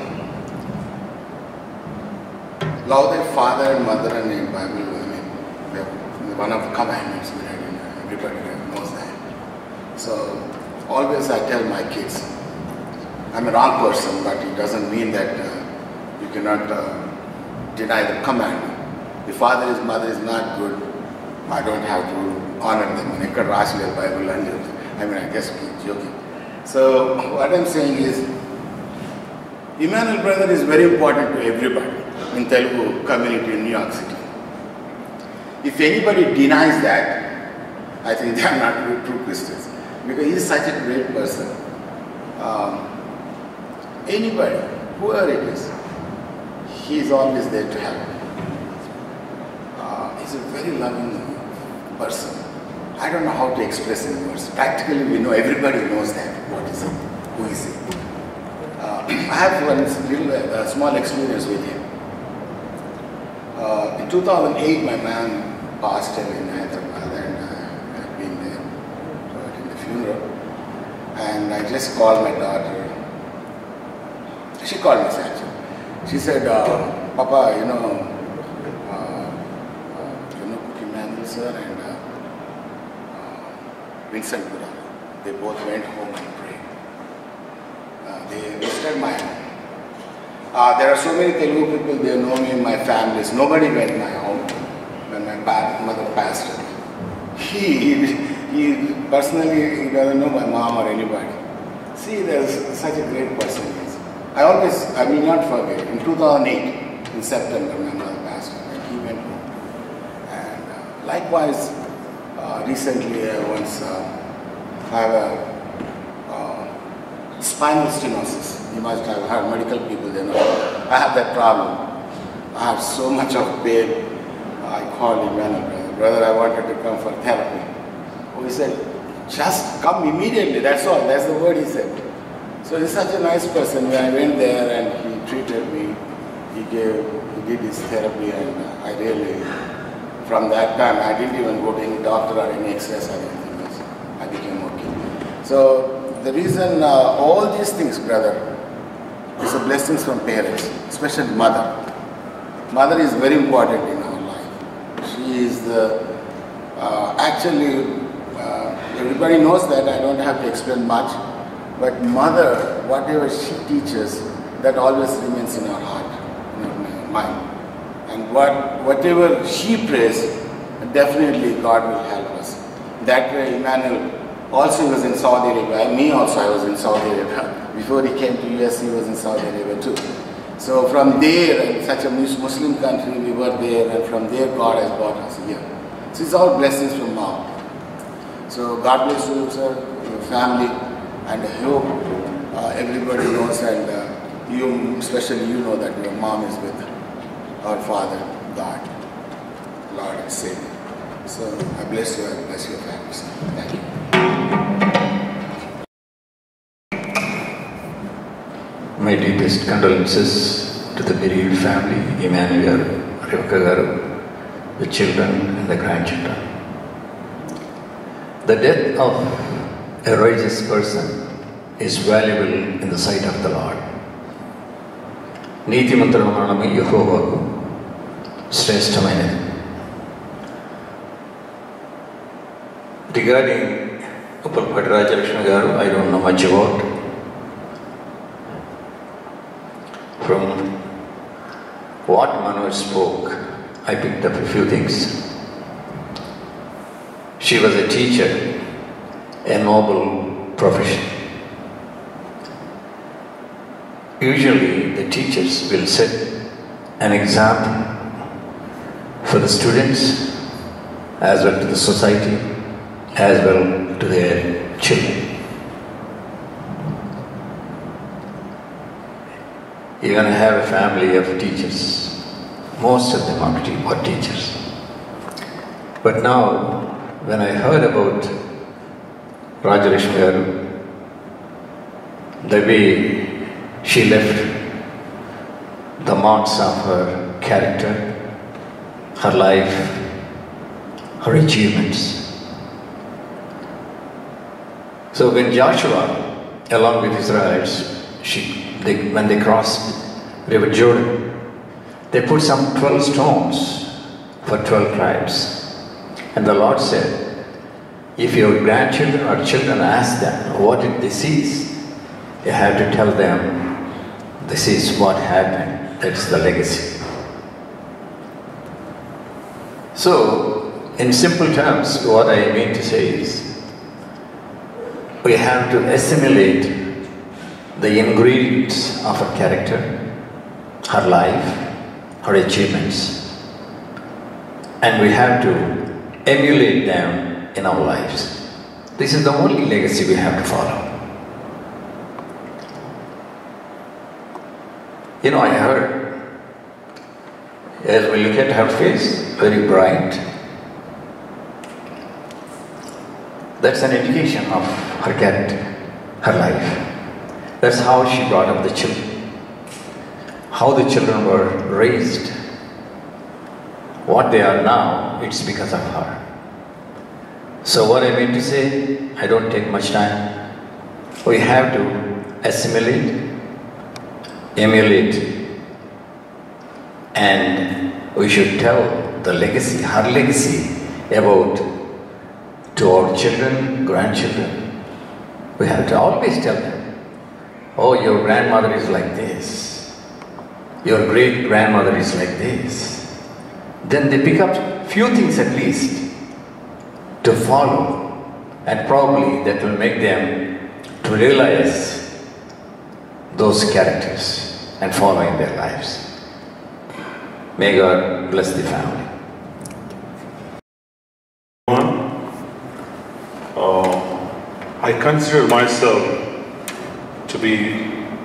S7: love thy father and mother and in Bible, I mean, they're one of the commandments, we read, everybody knows that. So always I tell my kids, I'm a wrong person, but it doesn't mean that uh, you cannot uh, deny the command. If father is, mother is not good, I don't have to honor them. I could ask the Bible and I mean, I just keep joking. So what I'm saying is, Emmanuel brother is very important to everybody in Telugu community in New York City. If anybody denies that, I think they are not true, true Christians, because he is such a great person. Um, anybody, whoever it is, he is always there to help. Uh, he's a very loving person. I don't know how to express in words. Practically, we know, everybody knows that. What is it? Who is it? Uh, I have one little, uh, small experience with him. Uh, in two thousand eight, my man passed away in Hyderabad, and uh, I've been there in the funeral. And I just called my daughter. She called me, actually. She said, uh, Papa, you know, uh, uh, you know Cookie Manuel, sir, and uh, uh, Vincent Gura. They both went home and prayed. Uh, they visited my home. Uh, there are so many Telugu people, they know me in my families. Nobody went to my home when my mother passed away. He, he, he personally he doesn't know my mom or anybody. See, there's such a great person. I always, I will not forget, in two thousand eight, in September, my mother passed away, and he went home. And uh, likewise, uh, recently I once uh, have a uh, spinal stenosis. You must have heard, medical people, they know. I have that problem. I have so much of pain. I called him, brother, brother, I wanted to come for therapy. Oh, he said, just come immediately, that's all, that's the word he said. So he's such a nice person. When I went there and he treated me, he gave, he did his therapy, and I really, from that time, I didn't even go to any doctor or any exercise or anything else. I became okay. So the reason, uh, all these things, brother, is the blessings from parents, especially mother. Mother is very important in our life. She is the, uh, actually, uh, everybody knows that, I don't have to explain much. But mother, whatever she teaches, that always remains in our heart, in our mind. And what, whatever she prays, definitely God will help us. That way, Emmanuel also was in Saudi Arabia. Me also, I was in Saudi Arabia. Before he came to U S, he was in Saudi Arabia too. So from there, in such a Muslim country, we were there, and from there, God has brought us here. So it's all blessings from mom. So God bless you, sir, your family. And I hope uh, everybody knows, and uh, you, especially you know, that your mom is with our Father, God, Lord and Savior. So I bless you, I bless your family. Thank you.
S1: My deepest condolences to the bereaved family, Emmanuel, Rebecca Garu, the children and the grandchildren. The death of a righteous person is valuable in the sight of the Lord. నీతిమంతుల మరణము యెహోవాకు శ్రేష్టమైనది. Regarding Uppalpati Rajya Lakhmi garu, I don't know much about. From what Manu spoke, I picked up a few things. She was a teacher, a noble profession. Usually the teachers will set an example for the students as well to the society as well to their children. Even I have a family of teachers. Most of them are teachers. But now, when I heard about Rajya Lakhmi garu, the way she left the marks of her character, her life, her achievements. So when Joshua, along with Israelites, she, they, when they crossed River Jordan, they put some twelve stones for twelve tribes. And the Lord said, If your grandchildren or children ask them what it, this is, you have to tell them this is what happened, that's the legacy. So, in simple terms, what I mean to say is, we have to assimilate the ingredients of her character, her life, her achievements, and we have to emulate them in our lives. This is the only legacy we have to follow. You know, I heard, as we look at her face, very bright. That's an indication of her character, her life. That's how she brought up the children, how the children were raised. What they are now, it's because of her. So what I mean to say, I don't take much time. We have to assimilate, emulate, and we should tell the legacy, her legacy, about to our children, grandchildren. We have to always tell them, oh, your grandmother is like this, your great grandmother is like this. Then they pick up few things at least to follow, and probably that will make them to realize those characters and follow in their lives. May God bless the family.
S8: Uh, I consider myself to be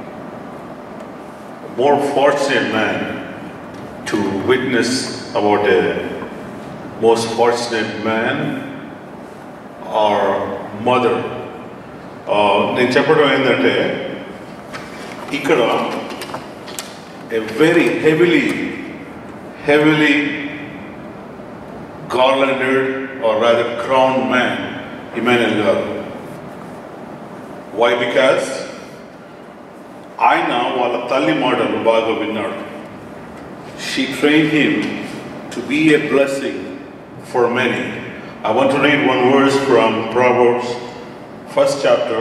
S8: a more fortunate man to witness about a most fortunate man or mother. నేను చెప్పడం ఏంటంటే ఇక్కడ a very heavily heavily garlanded or rather crowned man, Emmanuel garu. Why? Because ఆయన వాళ్ళ తల్లి మాటలు బాగా విన్నాడు. She trained him to be a blessing for many. I want to read one verse from Proverbs, first chapter,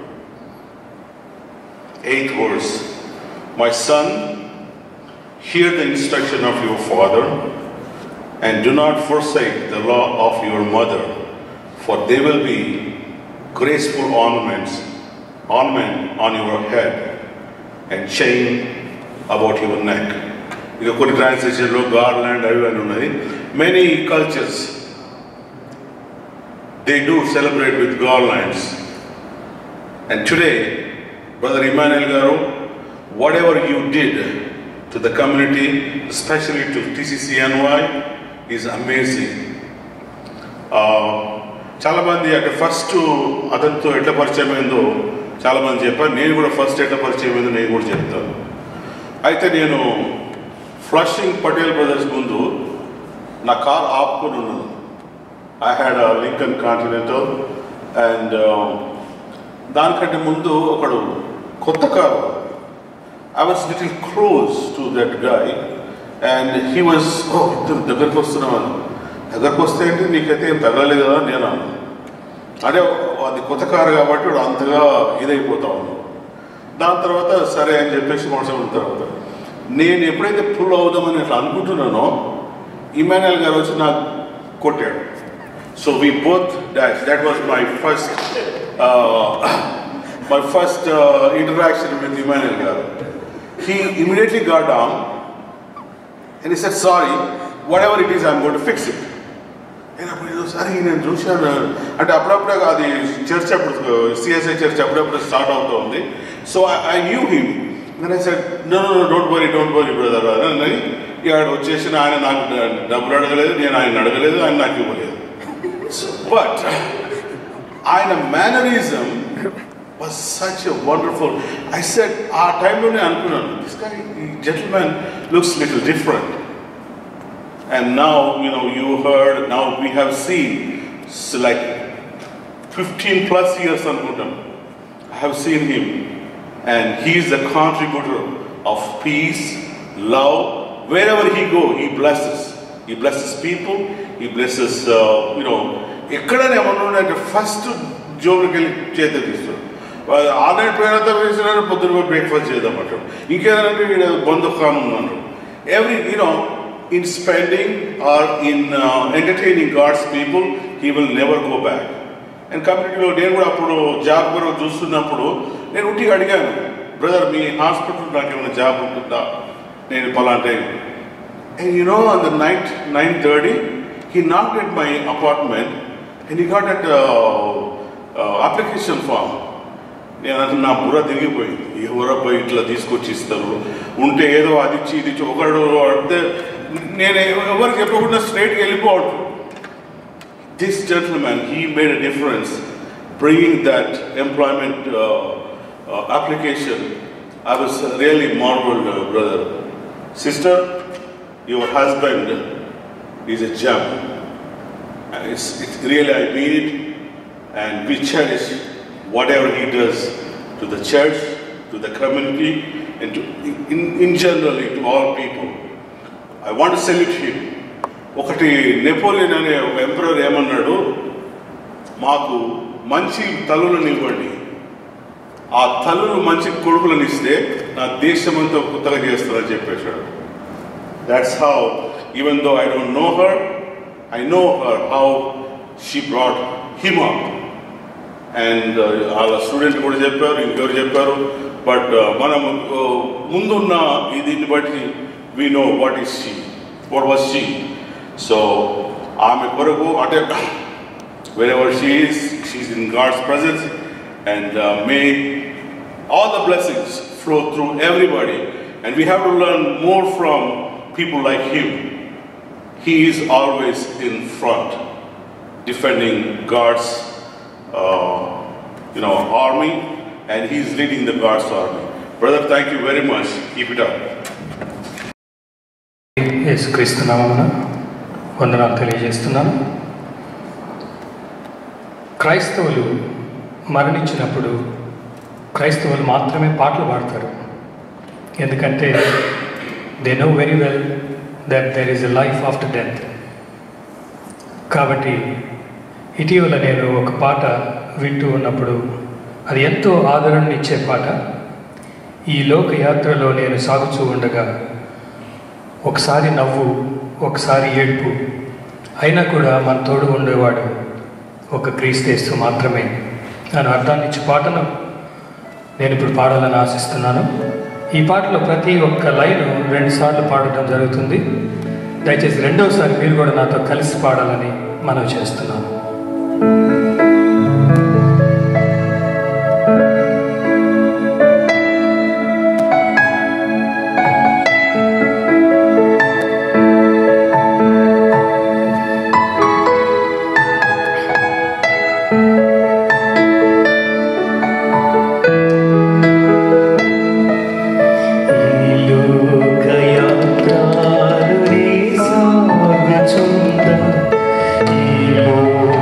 S8: eighth verse. My son, hear the instruction of your father, and do not forsake the law of your mother, for they will be graceful ornaments, ornament on your head, and chain about your neck. You can put a translation, garland, many cultures, they do celebrate with garlands. And today, Brother Emmanuel garu, whatever you did to the community, especially to T C C N Y, is amazing. చాలా మంది అంటే first అతనితో ఎట్లా పరిచయం అయిందో చాలా మంది చెప్పారు. నేను కూడా ఫస్ట్ ఎట్లా పరిచయం అయిందో నేను కూడా చెప్తాను. అయితే నేను ఫ్లషింగ్ పటేల్ బ్రదర్స్ ముందు నా కార్ ఆపుకొని ఉన్నాను. I had a Lincoln Continental, and దానికంటే ముందు ఒకడు కొత్త car. I was little close to that guy, and he was, oh, దగ్గరకు వస్తున్నాను. దగ్గరకు వస్తే ఏంటి, నీకైతే ఏం తగలేదు కదా నేను అంటే అది కొత్త కారు కాబట్టి వాడు అంతగా ఇదైపోతా ఉన్నాను. దాని తర్వాత సరే అని చెప్పేసి మాట్లాడిన తర్వాత నేను ఎప్పుడైతే పుల్ అవుదామని అట్లా అనుకుంటున్నానో ఇమాన్యుయల్ గారు వచ్చి నాకు కొట్టాడు. So we both died. That was my first, uh, my first uh, interaction with Emmanuel garu. He immediately got down and he said, "Sorry, whatever it is, I'm going to fix it." And I said, "Sorry, నేను చూశాను." అంటే అప్పుడప్పుడు అది church అప్పుడు CSI church అప్పుడప్పుడు start అవుతూ ఉంది. So I, I knew him. And I said, "No, no, no, don't worry, don't worry, brother." అని ఇక్కడ వచ్చేసి ఆయన నాకు డబ్బులు అడగలేదు, నేను ఆయన అడగలేదు, ఆయన నాకు ఇవ్వలేదు. But ఆయన mannerism was such a wonderful. I said, ఆ టైంలోనే అనుకున్నాను, this guy, gentleman, looks little different. And now, you know, you heard, now we have seen, so like fifteen plus years అనుకుంటాం, I have seen him, and he is a contributor of peace, love. Wherever he go, he blesses. He blesses people. He blesses, uh, you know, ఎక్కడైనా ఏమన్నా ఉన్నాయంటే first జోబులకి వెళ్ళి చేతులు తీస్తాడు. Already పేరంతా వేసినాడు, పొద్దున breakfast చేద్దామంటాడు. ఇంకేదంటే వీడు బంధుఖాన్ ఉన్నాడు. Every you know in spending or in entertaining God's people he will never go back. And కమ్యూనిటీలో నేను కూడా అప్పుడు జాబ్ కూడా చూస్తున్నప్పుడు నేను ఉట్టిగా అడిగాను, బ్రదర్ మీ హాస్పిటల్ నాకు ఏమైనా జాబ్ ఉంటుందా, నేను పలాంటి. And you know on the night nine thirty he not at my apartment and he got at application form. నేను అంటే నా బుర్ర తిరిగిపోయింది, ఎవరబ్బా ఇట్లా తీసుకొచ్చి ఇస్తారు, ఉంటే ఏదో అది ఇచ్చి ఇది ఇచ్చి ఒకడు అంటే నేను ఎవరికి చెప్పకుండా స్ట్రైట్కి వెళ్ళిపోవట్లేదు. This gentleman, he made a difference bringing that employment uh, uh, application. I was really marveled, uh, brother. Sister, your husband is a gem. And it's, it's really, I mean it, and we cherish whatever he does to the church, to the community, and to, in, in generally to all people. I want to salute him. ఒకటి Napoleon అనే ఒక emperor ఏమన్నాడు, మాకు మంచి తల్లులను ఇవ్వండి, ఆ తల్లులు మంచి కొడుకులను ఇస్తే నా దేశమంతా కొత్తగా చేస్తారని చెప్పేశాడు. That's how even though I don't know her, I know her how she brought him up. And వాళ్ళ స్టూడెంట్ కూడా చెప్పారు, ఇంకెవరు చెప్పారు. బట్ మనం ముందున్న దీన్ని బట్టి we know what is she, what was she. So ఆమె కొరకు అంటే wherever she is, she's in God's presence, and uh, may all the blessings flow through everybody, and we have to learn more from people like him. He is always in front, defending God's uh, you know army, and he is leading the God's army. Brother, thank you very much. Keep it up.
S9: యేసు క్రీస్తు నామమున వందనాలు తెలియజేస్తున్నాను. క్రైస్తవులు మరణించినప్పుడు క్రైస్తవులు మాత్రమే పాటలు పాడతారు. ఎందుకంటే they know very well that there is a life after death. కాబట్టి ఇటీవల నేను ఒక పాట వింటూ ఉన్నప్పుడు అది ఎంతో ఆదరణ ఇచ్చే పాట. ఈ లోక యాత్రలో నేను సాగుతూ ఉండగా ఒకసారి నవ్వు, ఒకసారి ఏడుపు, అయినా కూడా మన తోడు ఉండేవాడు ఒక క్రీస్తు మాత్రమే అని అర్థాన్ని ఇచ్చే పాటను నేను ఇప్పుడు పాడాలని ఆశిస్తున్నాను. ఈ పాటలో ప్రతి ఒక్క లైను రెండుసార్లు పాడటం జరుగుతుంది. దయచేసి రెండవసారి మీరు కూడా నాతో కలిసి పాడాలని మనవి చేస్తున్నాను.
S3: ఈ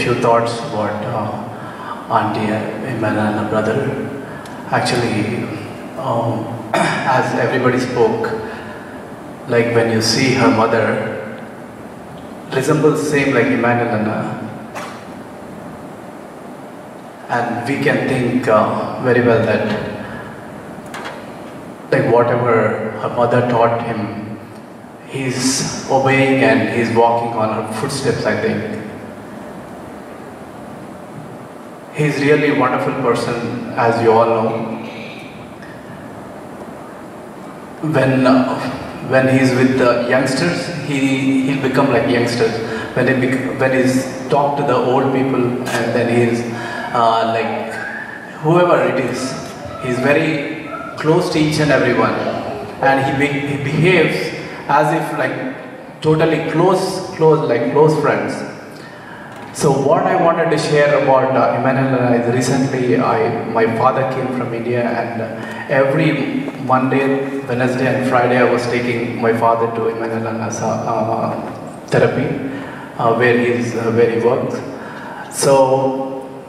S10: few thoughts about uh, Auntie Emmanuel and her brother. Actually, um, as everybody spoke, like when you see her mother, resembles same like Emmanuel and her. And we can think uh, very well that like whatever her mother taught him, he's obeying and he's walking on her footsteps, I think. He's really a wonderful person, as you all know. When, uh, when he's with the youngsters, he, he'll become like youngsters. When, he bec when he's talked to the old people, and then he's uh, like, whoever it is, he's very close to each and everyone. And he, be he behaves as if like totally close, close, like close friends. So what I wanted to share about uh, Emmanuel is recently I, my father came from India, and uh, every Monday, Wednesday and Friday I was taking my father to Emmanuel uh, therapy uh, where, he's, uh, where he works. So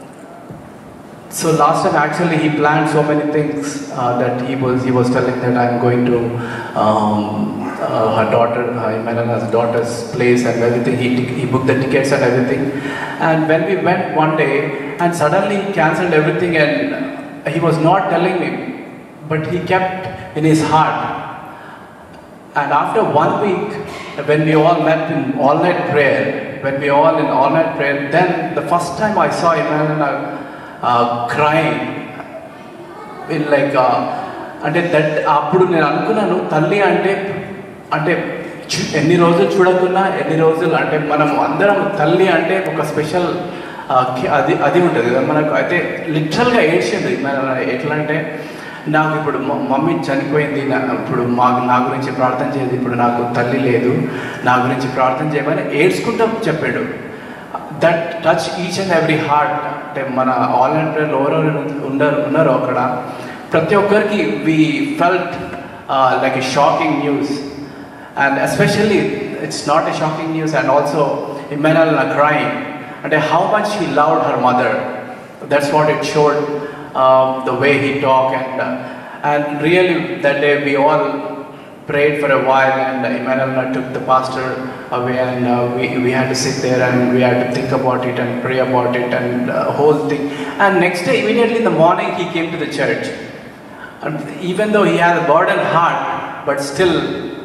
S10: So last time actually he planned so many things uh, that he was he was telling that I'm going to um, uh, her daughter, uh, Emmanuel's daughter's place and everything. He he booked the tickets and everything. And when we went one day, and suddenly he cancelled everything, and he was not telling me, but he kept in his heart. And after one week, when we all met in all-night prayer, when we all in all-night prayer, then the first time I saw Emmanuel Uh, crying in like అంటే that అప్పుడు నేను అనుకున్నాను తల్లి అంటే అంటే ఎన్ని రోజులు చూడకున్నా ఎన్ని రోజులు అంటే మనం అందరం తల్లి అంటే ఒక స్పెషల్ అది అది ఉంటుంది కదా మనకు. అయితే లిటరల్గా ఏడ్చింది ఎట్లా అంటే నాకు ఇప్పుడు మమ్మీ చనిపోయింది, ఇప్పుడు మా నా గురించి ప్రార్థన చేయదు, ఇప్పుడు నాకు తల్లి లేదు, నా గురించి ప్రార్థన చేయమని ఏడ్చుకుంటూ చెప్పాడు. That touch each and every heart. అంటే మన ఆల్ అండ్ ఎవరెవరు ఉన్నారు ఉన్నారో అక్కడ ప్రతి ఒక్కరికి we felt like a shocking news. And especially it's not a shocking news, and also Emmanuel crying, అంటే how much he loved her mother. That's what it showed the way he talk. And and really that day we all prayed for a while, and uh, Emmanuel took the pastor away, and uh, we, we had to sit there and we had to think about it and pray about it and uh, whole thing. And next day, immediately in the morning, he came to the church. And even though he had a burdened heart, but still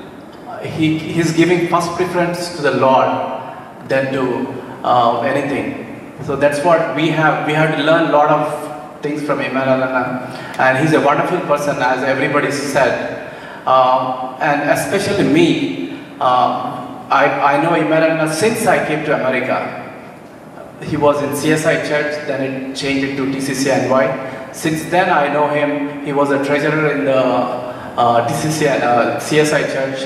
S10: he he's giving first preference to the Lord than to uh, anything. So that's what we have. We have to learn a lot of things from Emmanuel, and he's a wonderful person, as everybody said. Uh, and especially me, uh, I, I know Emmanuel since I came to America. He was in C S I church, then it changed it to T C C N Y. Since then I know him. He was a treasurer in the uh, T C C, uh, C S I church.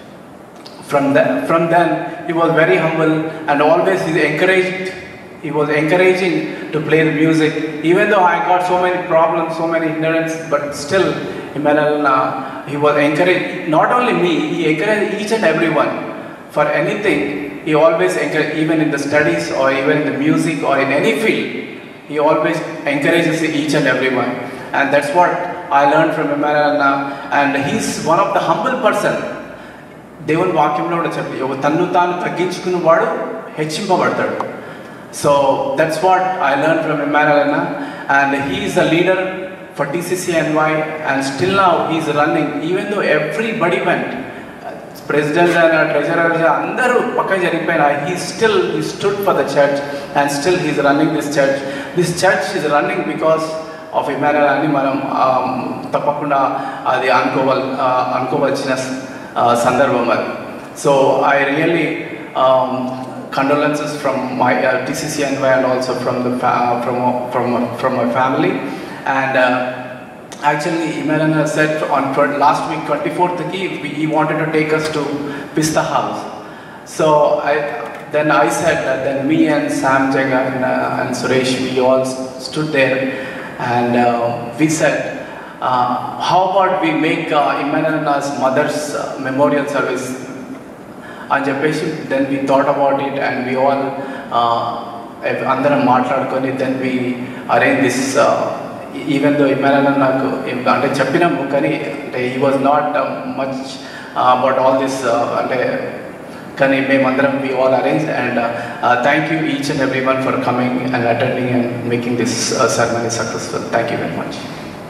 S10: From, the, from then he was very humble, and always he encouraged, he was encouraging to play the music. Even though I got so many problems, so many ignorance, but still Emmanuel, uh, he was encouraged, not only me, he encouraged each and everyone for anything. He always encouraged, even in the studies or even in the music or in any field, he always encourages each and everyone. And that's what I learned from Emmanuel. And he's one of the humble person. దేవుని వాక్యంలో కూడా చెప్పి ఒక తన్ను తాను తగ్గించుకున్న వాడు హెచ్చింపబడతాడు. So that's what I learned from Emmanuel, and he is a leader for T C C N Y, and still now he is running, even though everybody went, president and treasurer andaru pakka jaripayina, he still he stood for the church, and still he is running this church. This church is running because of Emmanuel ani manam tappakunda adi ankoval ankovalchina sandarbham adi. So I really um, condolences from my uh, T C C N Y and also from the fa from from from my family. And uh, actually Emmanuel said on last week twenty-fourth he wanted to take us to Pista House. So I then I said that then me and Sam Jaga and, uh, and Suresh, we all stood there, and uh, we said uh, how about we make uh, Emmanuel's mother's uh, memorial service. And then we thought about it, and we all uh, అందరం మాట్లాడుకొని then we arrange this. Even though Emmanuel నాకు అంటే చెప్పినాము, కానీ అంటే he was not much about all this, అంటే కానీ మేమందరం we all arrange. And thank you each and every one for coming and attending and making this ceremony successful. Thank you very much.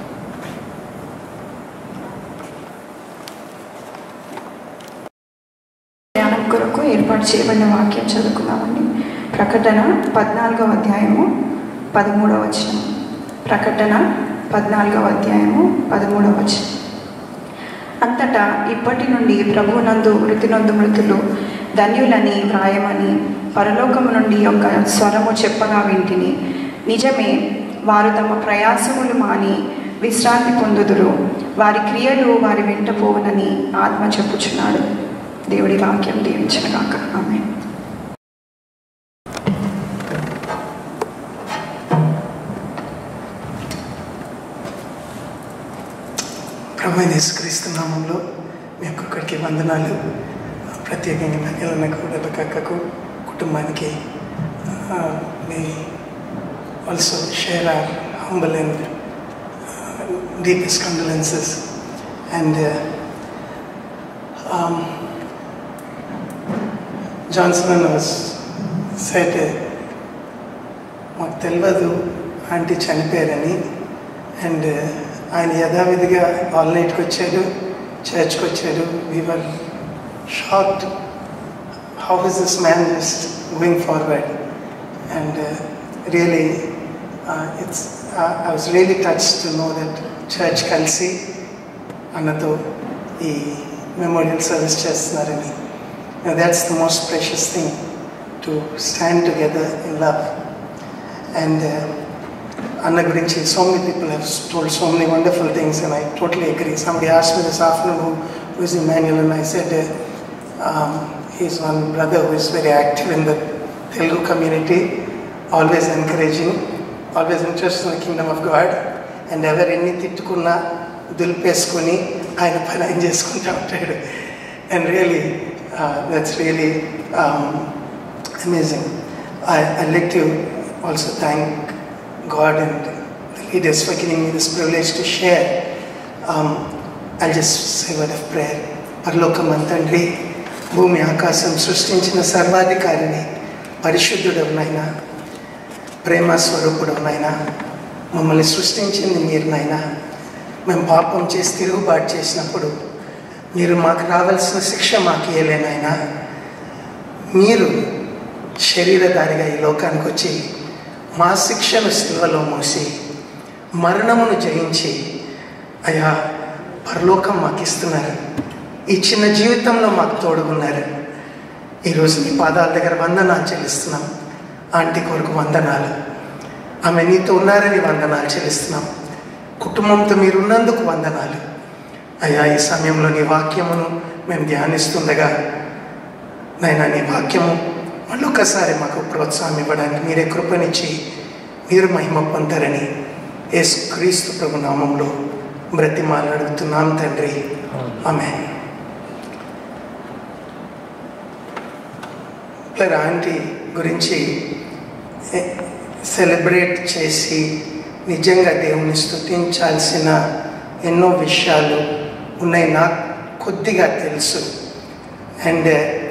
S11: కొరకు ఏర్పాటు చేయబడిన వాక్యం చదువుకుందామండి. ప్రకటన పద్నాలుగవ అధ్యాయము పదమూడవ వచనం. ప్రకటన పద్నాలుగవ అధ్యాయము పదమూడవ వచనం. అంతటా ఇప్పటి నుండి ప్రభువునందు మృతినందు మృతులు ధన్యులని వ్రాయమని పరలోకము నుండి ఒక స్వరము చెప్పగా వింటిని. నిజమే, వారు తమ ప్రయాసములు మాని విశ్రాంతి పొందుదురు, వారి క్రియలు వారి వెంట పోవునని ఆత్మ చెప్పుచున్నాడు. దేవుడి వాక్యం దీవించుగాక. ఆమేన్.
S12: ప్రభువైన యేసుక్రీస్తు నామంలో మీ ఒక్కొక్కడికి వందనాలు. ప్రత్యేకంగా మహిళలకు కక్కకు కుటుంబానికి మీ also share our humble and deepest condolences. And Johnson was set, మాకు తెలియదు ఆంటీ చనిపోయారని. అండ్ ఆయన యథావిధిగా ఆల్ నైట్కి వచ్చాడు, చర్చ్కి వచ్చాడు. We were shocked, how is this man just going forward. And really it's I was really touch to know that church కలిసి అన్నతో ఈ మెమోరియల్ సర్వీస్ చేస్తున్నారని. That's the most precious thing, to stand together in love. And Anna gurinchi, so many people have told so many wonderful things, and I totally agree. Somebody asked me this afternoon who, who is Emmanuel, and I said uh, um, he's one brother who is very active in the Telugu community, always encouraging, always interested in the kingdom of God, and ever any tittukunna dulpeskoni ayana pani ayana cheskunta untadu. And really, uh, that's really um, amazing. I, I'd like to also thank God and the leaders for giving me this privilege to share. Um, I'll just say a word of prayer. Parlokaman Tandri, Bhumi Akasam Srishtinchina Sarvadhikarini, Parishudhudavu Naina, Prema Swarupudavu Naina, Mammalni Srishtinchindi Meer Naina, Mem Papam Chesi Tirugubaటు చేసినప్పుడు మీరు మాకు రావాల్సిన శిక్ష మాకు ఇయ్యలే నాయనా. మీరు శరీరధారిగా ఈ లోకానికి వచ్చి మా శిక్షను శిలువలో మోసి మరణమును జయించి అయ్యా పరలోకం మాకు ఇస్తున్నారు. ఈ చిన్న జీవితంలో మాకు తోడుగున్నారు. ఈరోజు మీ పాదాల దగ్గర వందనాలు చెల్లిస్తున్నాం. ఆంటీ కొరకు వందనాలు, ఆమె నీతో ఉన్నారని వందనాలు చెల్లిస్తున్నాం. కుటుంబంతో మీరు ఉన్నందుకు వందనాలు అయ్యా. ఈ సమయంలో నీ వాక్యమును మేము ధ్యానిస్తుండగా నాయనా, నీ వాక్యము మళ్ళొక్కసారి మాకు ప్రోత్సాహం ఇవ్వడానికి మీరే కృపనిచ్చి మీరు మహిమ పొందారని యేసు క్రీస్తు ప్రభు నామంలో బ్రతిమాలు అడుగుతున్నాం తండ్రి. ఆమేన్. ఇలా ఆంటీ గురించి సెలబ్రేట్ చేసి నిజంగా దేవుని స్తుతించాల్సిన ఎన్నో విషయాలు ఉన్నాయి, నాకు కొద్దిగా తెలుసు. And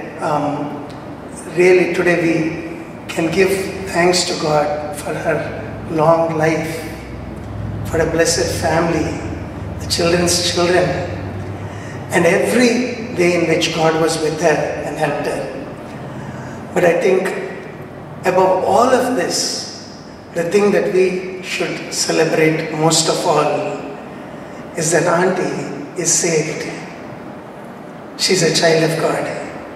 S12: really today we can give thanks to God for her long life, for a blessed family, the children's children, and every day in which God was with her and helped her. But I think above all of this, the thing that we should celebrate most of all is that auntie is saved. She's a child of God.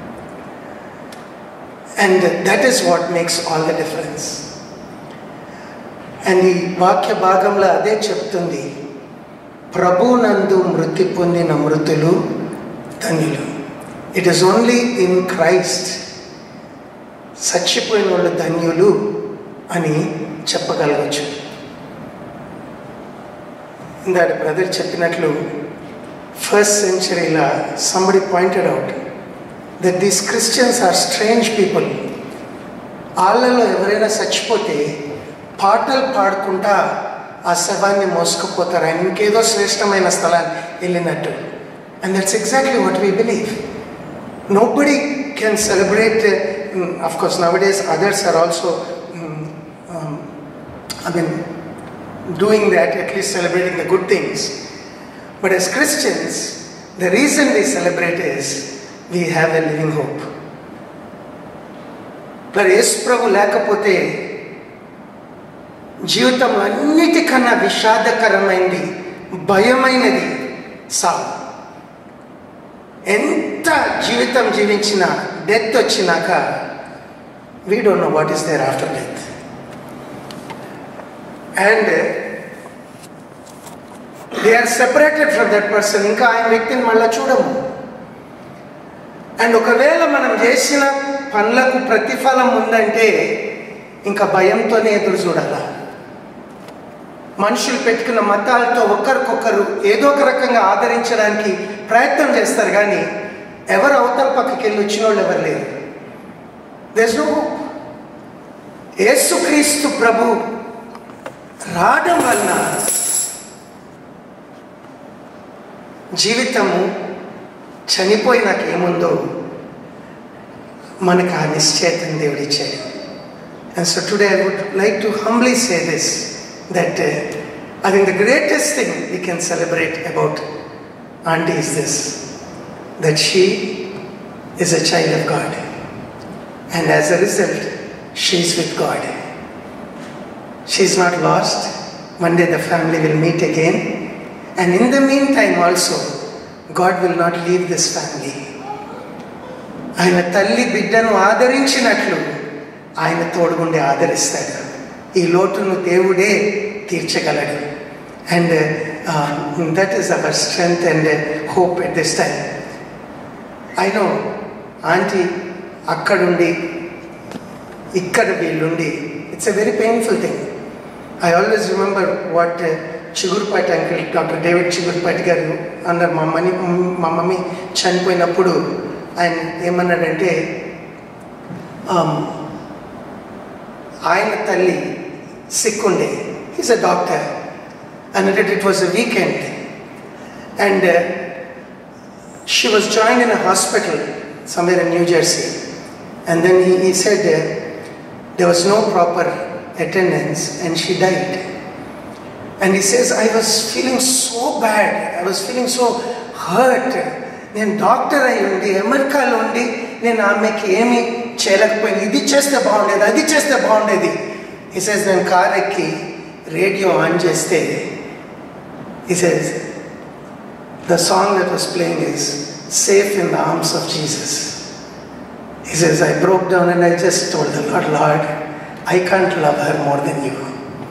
S12: And that is what makes all the difference. And ఈ వాక్య భాగంలో అదే చెప్తుంది, ప్రభునందు మృతి పొందిన మృతులు ధన్యులు. It is only in Christ చచ్చిపోయిన వాళ్ళు ధన్యులు అని చెప్పగలగచ్చు. ఇందాక బ్రదర్ చెప్పినట్లు ఫస్ట్ సెంచరీలో somebody pointed out that these Christians are strange people. వాళ్ళలో ఎవరైనా చచ్చిపోతే పాటలు పాడుకుంటా ఆ శవాన్ని మోసుకుపోతారు, ఆయన ఇంకేదో శ్రేష్టమైన స్థలాన్ని వెళ్ళినట్టు. And that's exactly what we believe. Nobody can celebrate. Of course, nowadays others are also, um, um, I mean, doing that, at least celebrating the good things. But as Christians, the reason we celebrate is we have a living hope. మరి యేసు ప్రభు లేకపోతే జీవితంలో అన్నిటికన్నా విషాదకరమైనది, భయమైనది సావు. ఎంత జీవితం జీవించినా death వచ్చినాక we don't know what is there after death. And they are separated from that person. ఇంకా ఆయన వ్యక్తిని మళ్ళీ చూడము. అండ్ ఒకవేళ మనం చేసిన పనులకు ప్రతిఫలం ఉందంటే ఇంకా భయంతోనే ఎదురు చూడాలా. మనుషులు పెట్టుకున్న మతాలతో ఒకరికొకరు ఏదో ఒక రకంగా ఆదరించడానికి ప్రయత్నం చేస్తారు, కానీ ఎవరు అవతల పక్కకి వెళ్ళి వచ్చిన వాళ్ళు ఎవరు లేరు. There is no hope. యేసుక్రీస్తు ప్రభు రావడం వలన జీవితము చనిపోయినాక ఏముందో మనకు ఆ నిశ్చయితం దేవుడిచ్చాడు. And so today I would like to humbly say this, that uh, I think the greatest thing we can celebrate about Auntie is this, that she is a child of God, and as a result she is with God. She is not lost. One day the family will meet again, and in the meantime also God will not leave this family. ఆయన తల్లి బిడ్డను ఆదరించినట్లు ఆయన తోడుగుండి ఆదరిస్తాడు. ఈ లోటును దేవుడే తీర్చగలడు. And that is our strength and hope at this time. I know aunty అక్కడుండి ఇక్కడ వీళ్ళుండి, it's a very painful thing. I always remember what Chigurupati uncle, doctor David Chigurupati garu అన్నారు. మా మమ్మీ మా మమ్మీ చనిపోయినప్పుడు ఆయన ఏమన్నాడంటే, ఆయన తల్లి sick one day. He's a doctor, and it was a weekend, and uh, she was joined in a hospital somewhere in New Jersey, and then he, he said uh, there was no proper attendance and she died. And he says, I was feeling so bad, I was feeling so hurt. నేను doctor అయి ఉండి అమెరికాలో ఉండి నేను ఆమెకి ఏమి చేయలేకపోయింది. ఇది చేస్తే బాగుండేది, అది చేస్తే బాగుండేది. He says, నేను కార్ ఎక్కి రేడియో ఆన్ చేస్తే, he says, the song that was playing is Safe in the Arms of Jesus. He says, I broke down and I just told the Lord, Lord, I can't love her more than you.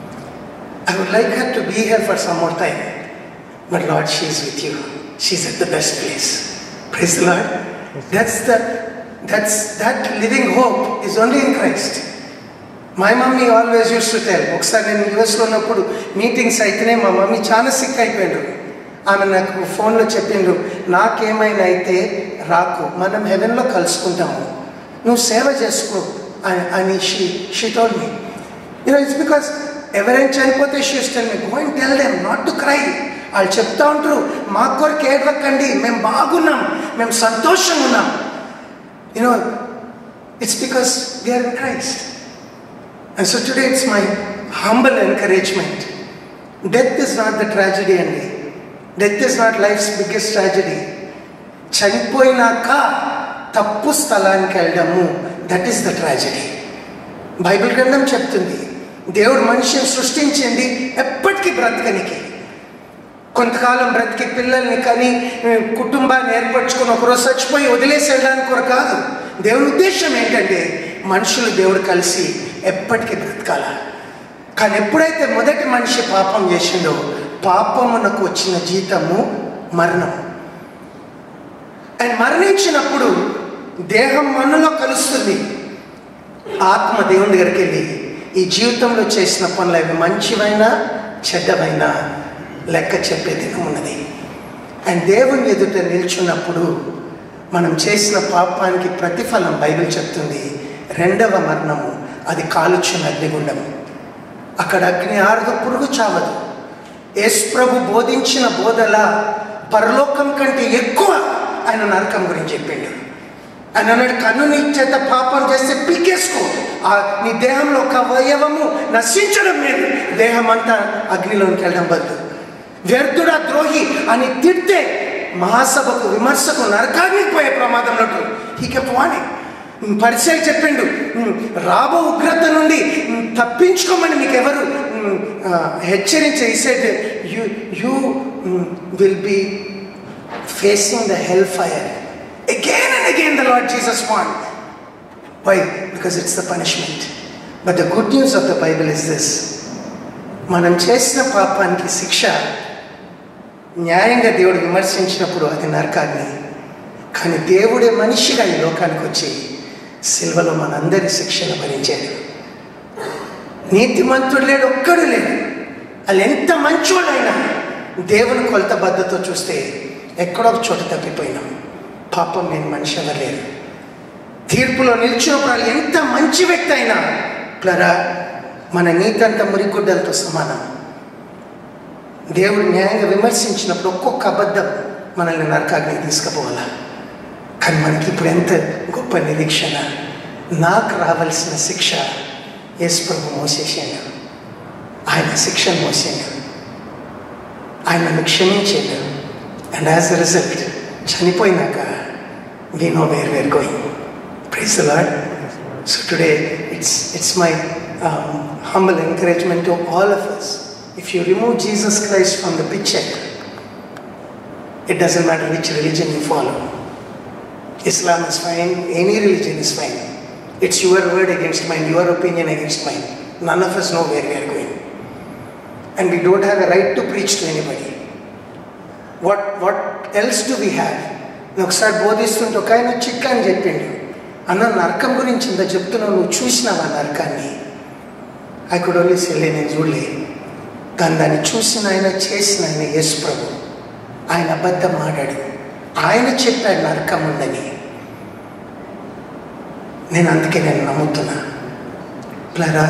S12: I would like her to be here for some more time, but Lord, she is with you. She's at the best place. Praise the Lord. That's the, that's, that living hope is only in Christ. My mummy always use to tell. ఒకసారి నేను యూఎస్లో ఉన్నప్పుడు meetings అయితేనే మా mummy చాలా sick అయిపోయిండ్రు. ఆమె నాకు ఫోన్లో చెప్పిండ్రు, నాకేమైనా అయితే రాకు, మనం హెవెన్లో కలుసుకుంటాము, నువ్వు సేవ చేసుకో అని she she told me. You know it's because ఎవరైనా చనిపోతే she use tell me, go and tell them not to cry. వాళ్ళు చెప్తా ఉంటారు, మా కొరకు ఏడవకండి, మేము బాగున్నాం, మేము సంతోషంగా ఉన్నాం. You know it's because we are in Christ. And so today it's my humble encouragement. Death is not the tragedy only. Death is not life's biggest tragedy. చనిపోయినాక తప్పు స్థలానికి వెళ్ళడము, that is the tragedy. Bible గ్రంథం చెప్తుంది, దేవుడు మనిషిని సృష్టించింది ఎప్పటికీ బ్రతకనికి. కొంతకాలం బ్రతికి పిల్లల్ని కానీ కుటుంబాన్ని ఏర్పరచుకొని ఒకరోజు చచ్చిపోయి వదిలేసి వెళ్ళడానికి కూడా కాదు. దేవుని ఉద్దేశం ఏంటంటే మనుషులు దేవుడు కలిసి ఎప్పటికీ బ్రతకాల. కానీ ఎప్పుడైతే మొదటి మనిషి పాపం చేసిండో, పాపమునకు వచ్చిన జీతము మరణం. అండ్ మరణించినప్పుడు దేహం మన్నులో కలుస్తుంది, ఆత్మ దేవుని దగ్గరికి వెళ్ళి ఈ జీవితంలో చేసిన పనులు అవి మంచివైనా చెడ్డమైనా లెక్క చెప్పే దినం ఉన్నది. అండ్ దేవుని ఎదుట నిల్చున్నప్పుడు మనం చేసిన పాపానికి ప్రతిఫలం బైబిల్ చెప్తుంది రెండవ మరణము, అది కాలుచున్న అగ్నిగుండం. అక్కడ అగ్ని ఆరదు, పురుగు చావదు. యేసు ప్రభు బోధించిన బోధల పరలోకం కంటే ఎక్కువ ఆయన నరకం గురించి చెప్పిండు. ఆయన అన్నాడు, కన్ను నీ చేత పాపం చేస్తే పీకేసుకో, ఆ నీ దేహంలో ఒక అవయవము నశించడం లేదు, దేహం అంతా అగ్నిలోనికి వెళ్ళడం బదులు. వ్యర్థుడా ద్రోహి అని తిడితే మహాసభకు విమర్శకు నరకానికి పోయే ప్రమాదంలో హీ కెప్ట్ వార్నింగ్. పరిచయం చెప్పిండు, రాబో ఉగ్రత నుండి తప్పించుకోమని మీకు ఎవరు హెచ్చరించే ఈ said you you will be facing the hell fire again and again. The Lord Jesus warned. Why? Because it's the punishment. But the good news of the Bible is this: మనం చేసిన పాపానికి శిక్ష న్యాయంగా దేవుడు విమర్శించినప్పుడు అది నరకాగ్ని. కానీ దేవుడే మనిషిగా ఈ లోకానికి వచ్చి సిల్వలో మనందరి శిక్షను భరించాడు. నీతిమంతుడు లేడు, ఒక్కడు లేడు. వాళ్ళు ఎంత మంచోళ్ళైనా దేవుని కొలత బద్దతో చూస్తే ఎక్కడో ఒక చోట తప్పిపోయినాం. పాపం నేను మనిషి అవ్వలేరు. తీర్పులో నిలిచినప్పుడు వాళ్ళు ఎంత మంచి వ్యక్తి అయినా ప్లరా మన నీతంతా మురిగుడ్డలతో సమానం. దేవుడు న్యాయంగా విమర్శించినప్పుడు ఒక్కొక్క అబద్ధం మనల్ని నరకాగ్నికి తీసుకుపోవాలా. కానీ మనకి ఇప్పుడు ఎంత గొప్ప నిరీక్షణ, నాకు రావాల్సిన శిక్ష యేసు ప్రభు మోసేసాడు. ఆయన శిక్షను మోసాడు, ఆయన నన్ను క్షమించాడు. అండ్ యాజ్ ఎ రిజల్ట్ చనిపోయినాక we know where we are going. Praise the Lord. So today it's it's my um, humble encouragement to all of us. If you remove Jesus Christ from the picture, it doesn't matter which religion you follow. Islam is fine, any religion is fine. It's your word against mine, your opinion against mine. None of us know where we are going, and we don't have a right to preach to anybody. What what else do we have? ఒకసారి బోధిస్తుంటే ఒక ఆయన చిక్క అని చెప్పిండు, అన్న నరకం గురించి ఇంత చెప్తున్నావు, నువ్వు చూసినావు ఆ నరకాన్ని? ఐ కుడ్ ఓన్లీ సే, నేను చూడలే. కానీ దాన్ని చూసిన ఆయన, చేసిన ఆయన యేసు ప్రభు. ఆయన అబద్ధం ఆడాడు, ఆయన చెప్పాడు నరకం ఉందని. నేను అందుకే నేను నమ్ముతున్నా. ప్లరా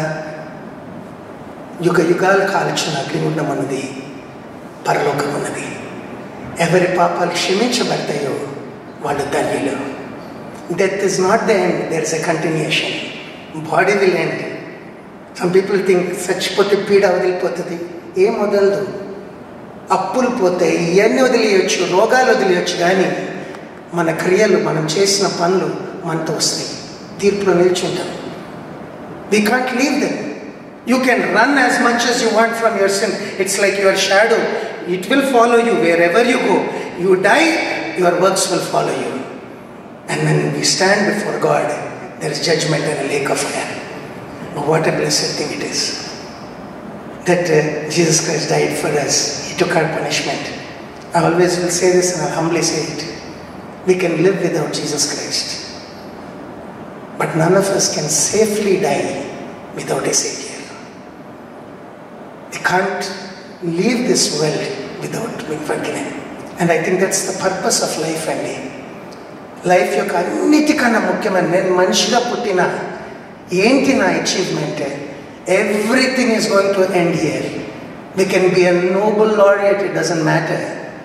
S12: యుగ యుగాలు కాల్చిన అగ్నిగుండం అన్నది పరలోకం ఉన్నది. ఎవరి పాపాలు క్షమించబడతాయో వాళ్ళు ధన్యులు. Death is not the end, there is a continuation. Body will end. Some people think చచ్చిపోతే పీడ వదిలిపోతుంది. ఏం వదలదు. అప్పులు పోతాయి, ఇవన్నీ వదిలేయచ్చు, రోగాలు వదిలేయచ్చు, కానీ మన క్రియలు, మనం చేసిన పనులు మనతో వస్తాయి. తీర్పులో నిల్చుంటాం. We can't leave them. You can run as much as you want from your sin. It's like your shadow. It will follow you wherever you go. You die, your works will follow you. And when we stand before God, there is judgment and a lake of fire. Oh, what a blessed thing it is that uh, Jesus Christ died for us. He took our punishment. I always will say this and I'll humbly say it. We can live without Jesus Christ, but none of us can safely die without a Savior. We can't leave this world without being forgiven. And I think that's the purpose of life. అండి life యొక్క అన్నిటికన్నా ముఖ్యమైన, నేను మనిషిగా పుట్టిన ఏంటి నా అచీవ్మెంట్? Everything is going to end here. We can be a noble laureate, it doesn't matter.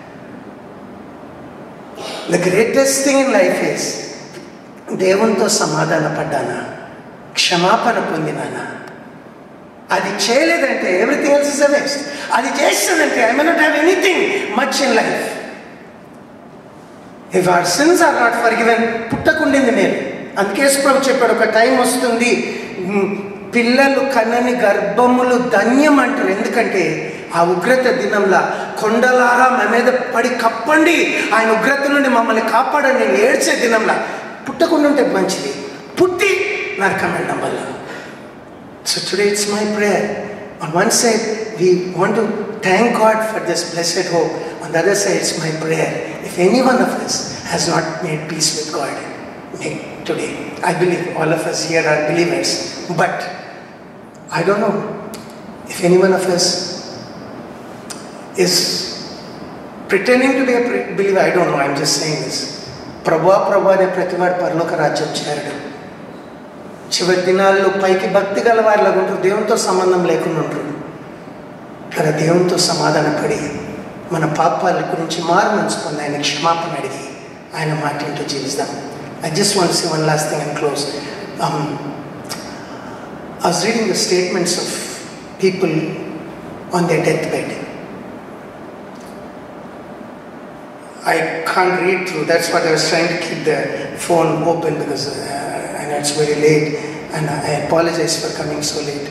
S12: The greatest thing in life is దేవునితో సమాధాన పడ్డానా, క్షమాపణ పొందినానా. అది చేయలేదంటే everything else is a waste. అది చేస్తుందంటే I may not have anything much in life. If our sins are not forgiven, పుట్టకుండింది నేను. అందుకే ప్రభు చెప్పాడు, ఒక టైం వస్తుంది పిల్లలు కన్నని గర్భములు ధన్యం అంటారు. ఎందుకంటే ఆ ఉగ్రత దినంలా కొండలారా మా మీద పడి కప్పండి, ఆయన ఉగ్రత నుండి మమ్మల్ని కాపాడండి నేను ఏడ్చే దినంలా పుట్టకుండా ఉంటే మంచిది, పుట్టి నరకం వెళ్ళడం వల్ల. So today it's my prayer. On one side we want to thank God for this blessed hope. On the other side it's my prayer, if any one of us has not made peace with God, make today. I believe all of us here are believers, but I don't know if any one of us is pretending to be a believer. I don't know, I'm just saying this. Prabhu Prabhu ane prativaadu paraloka rajyam cheraadu. చివరి దినాల్లో పైకి భక్తి గల వారిలాగా ఉంటారు, దేవునితో సంబంధం లేకుండా ఉంటారు. అలా దేవునితో సమాధానపడి మన పాపాల గురించి మారు మనసు పొంది ఆయన క్షమాపణ అడిగి ఆయన మాట ఏంటో జీవిస్తాం. I just want to say one last thing and close. Um, I was reading the statements of people on their deathbed. I can't read through. That's what I was trying to keep the phone open because uh, I know it's very late, and I apologize for coming so late.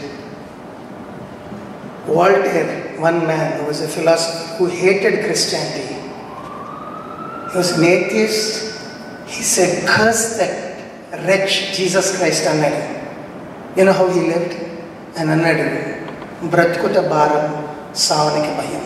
S12: Voltaire, one man who was a philosopher who hated Christianity, he was an atheist. He said, "Curse that wretch Jesus Christ," annadu. You know how he lived? And annadu, "Bratkuta bharam, savaniki bhayam."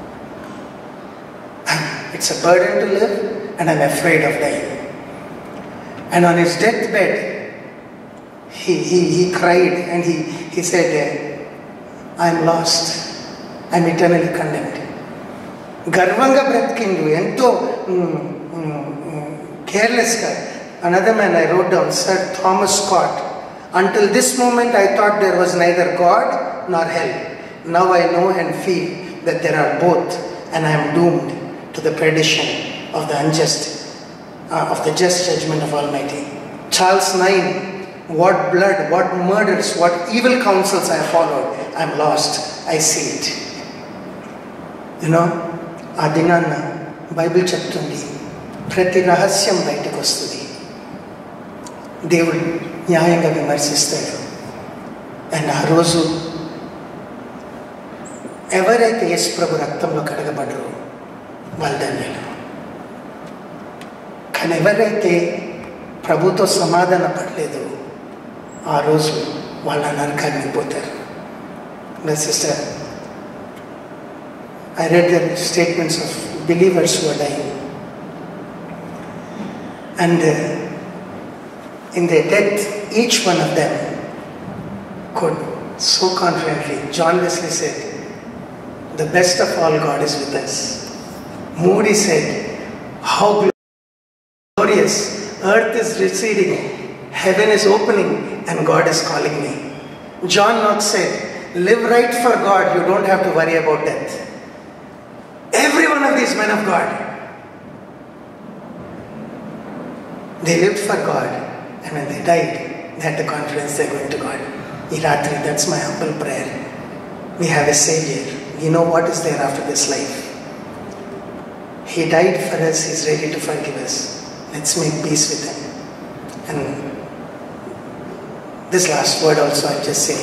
S12: It's a burden to live, and I'm afraid of dying. And on his deathbed, he he he cried and he he said, "I'm lost. I'm eternally condemned." Garvanga bratikindu ento carelessly. Another man I wrote down, Sir Thomas Scott. "Until this moment I thought there was neither God nor hell. Now I know and feel that there are both, and I am doomed to the perdition of the unjust, uh, of the just judgment of Almighty." Charles nine, "What blood, what murders, what evil counsels I have followed. I am lost. I see it." You know, ఆ దినాన్న Bible చెప్తుంది ప్రతి రహస్యం బయటకు వస్తుంది, దేవుడు న్యాయంగా విమర్శిస్తాడు. And ఆ రోజు ఎవరైతే యేసు ప్రభు రక్తంలో కడగబడరో వాళ్ళు ధన్యులు. కానీ ఎవరైతే ప్రభుతో సమాధాన పడలేదో ఆ రోజు వాళ్ళ నరకానికి పోతారు. Sister, I read the statements of believers who are dying, and uh, in their death each one of them could so confidently, John Wesley said, "The best of all, God is with us." Moody said, "How glorious, earth is receding, heaven is opening, and God is calling me." John Knox said, "Live right for God, you don't have to worry about death." Every one of these men of God, they lived for God, and when they died, they had the confidence they're going to God. Iratri, that's my humble prayer. We have a Savior. We know what is there after this life. He died for us. He's ready to forgive us. Let's make peace with Him. And this last word also I just say,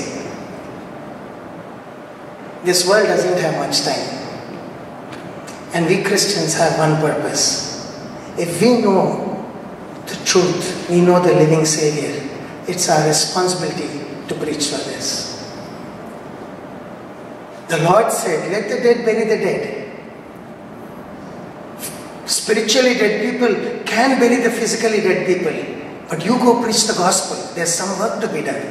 S12: this world doesn't have much time. And we Christians have one purpose. If we know the truth, we know the living Savior, it's our responsibility to preach to others. The Lord said, "Let the dead bury the dead." Spiritually dead people can bury the physically dead people, but you go preach the gospel. There's some work to be done.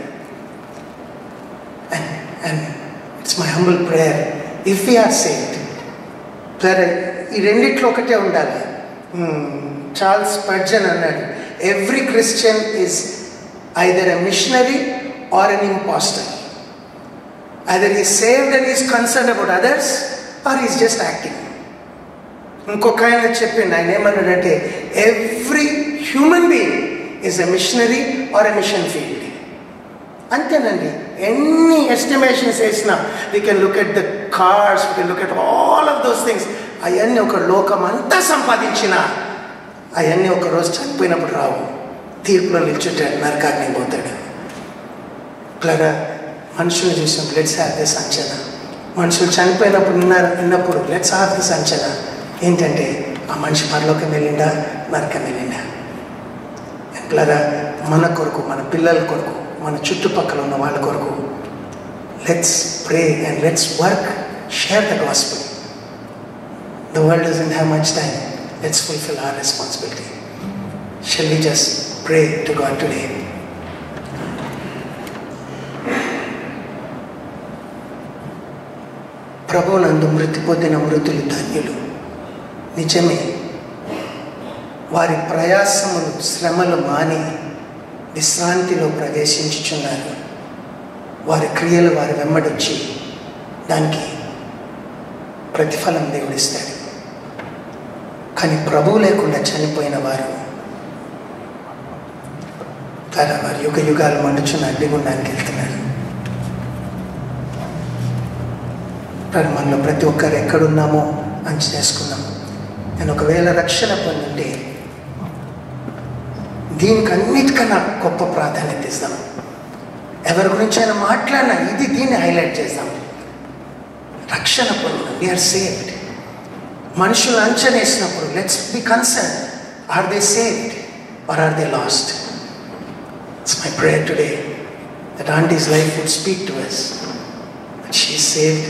S12: And, and it's my humble prayer, if we are saved, ఈ రెండిట్లో ఒకటే ఉండాలి. Charles Spurgeon అన్నాడు, every Christian is either a missionary or an impostor. Either is saved and is concern about others or is just acting. ఇంకొక ఆయన చెప్పిండు, ఆయన ఏమన్నాడంటే every human being is a missionary or a mission field. అంతేనండి. ఎన్ని estimations వేసినా we can look at the cars, we can look at all of those things. అవన్నీ ఒక లోకం అంతా సంపాదించిన అవన్నీ ఒక రోజు చనిపోయినప్పుడు రావు. తీర్పులో నిల్చుంటాడు, నరకాగ్ని పోతాడు. ఇట్లాగా మనుషులు చూసినప్పుడు లెట్స్ హ్యావ్ దిస్ అంచనా, మనుషులు చనిపోయినప్పుడు విన్నారు విన్నప్పుడు లెట్స్ హ్యావ్ దిస్ అంచనా ఏంటంటే ఆ మనిషి పరలోకం వెళ్ళిండా నరకం వెళ్ళిండా. ఇట్లాగా మన కొరకు, మన పిల్లల కొరకు, మన చుట్టుపక్కల ఉన్న వాళ్ళ కొరకు let's pray and let's work, share the gospel. The world doesn't have much time. Let's fulfill our responsibility. Shall we just pray to God today? ప్రభువునందు మృతి పొందిన మృతులు ధన్యులు. నిజమే, వారి ప్రయాసములు శ్రమలు మాని విశ్రాంతిలో ప్రవేశించుచున్నారు. వారి క్రియలు వారి వెంబడొచ్చి దానికి ప్రతిఫలం దేవుడిస్తాడు. కానీ ప్రభువు లేకుండా చనిపోయిన వారు తన వారి యుగ యుగాలు మండుచున్న అగ్నిగుండానికి వెళ్తున్నారు. మనలో ప్రతి ఒక్కరు ఎక్కడున్నామో అంచనా వేసుకున్నాం. నేను ఒకవేళ రక్షణ పొందుంటే దీనికి అన్నిటికన్నా గొప్ప ప్రాధాన్యత ఇస్తాం. ఎవరి గురించి అయినా మాట్లాడినా ఇది దీన్ని హైలైట్ చేస్తాం. రక్షణ పొందిన వీఆర్ సేవ్డ్. మనుషులు అంచనా వేసినప్పుడు let's be concern, are they saved or or they lost? It's my prayer today that aunty's life would speak to us that she is saved,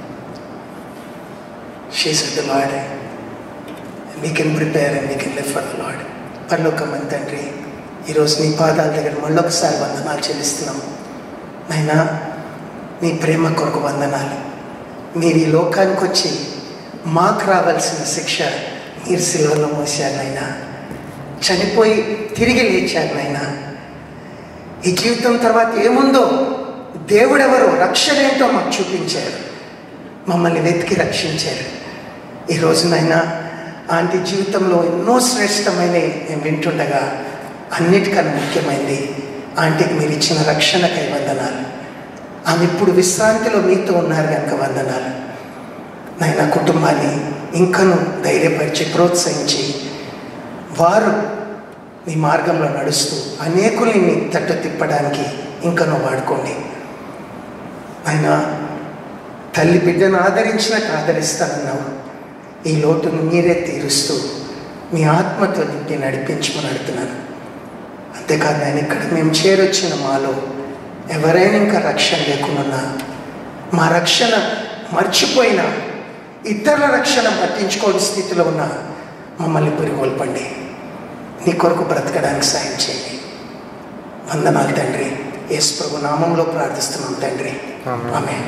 S12: she is with the Lord, and we can prepare and we can live for the Lord. పరలోకమంత తండ్రి, ఈరోజు నీ పాదాల దగ్గర మళ్ళొకసారి వందనాలు చెల్లిస్తున్నాము. నైనా నీ ప్రేమ కొరకు వందనాలు. మీరు ఈ లోకానికి వచ్చి మాకు రావాల్సిన శిక్ష మీరు సిలువలో మోసారు నాయనా. చనిపోయి తిరిగి లేచారు నాయనా. ఈ జీవితం తర్వాత ఏముందో, దేవుడెవరో, రక్షణ ఏంటో మాకు చూపించారు. మమ్మల్ని వెతికి రక్షించారు. ఈరోజు నాయనా ఆంటీ జీవితంలో ఎన్నో శ్రేష్టమైనవి మేము వింటుండగా అన్నిటికన్నా ముఖ్యమైనది ఆంటీకి మీరు ఇచ్చిన రక్షణకై వందనాలు. ఆమె ఇప్పుడు విశ్రాంతిలో మీతో ఉన్నారు కనుక వందనాలు. నాయన కుటుంబాన్ని ఇంకను ధైర్యపరిచి ప్రోత్సహించి వారు మీ మార్గంలో నడుస్తూ అనేకుల్ని మీ తట్టు తిప్పడానికి ఇంకనూ వాడుకోండి. ఆయన తల్లి బిడ్డను ఆదరించినట్టు ఆదరిస్తానన్నావు. ఈ లోటును మీరే తీరుస్తూ మీ ఆత్మతో నింపి నడిపించమని అడుగుతున్నాను. అంతేకాదు ఆయన ఇక్కడ మేము చేరొచ్చిన మాలో ఎవరైనా ఇంకా రక్షణ లేకుండా, మా రక్షణ మర్చిపోయినా, ఇతరుల రక్షణ పట్టించుకోని స్థితిలో ఉన్న మమ్మల్ని పురిగొల్పండి. నీ కొరకు బ్రతకడానికి సాయం చేయండి. వందనాలు తండ్రి. యేసు ప్రభు నామంలో ప్రార్థిస్తున్నాం తండ్రి. ఆమేన్.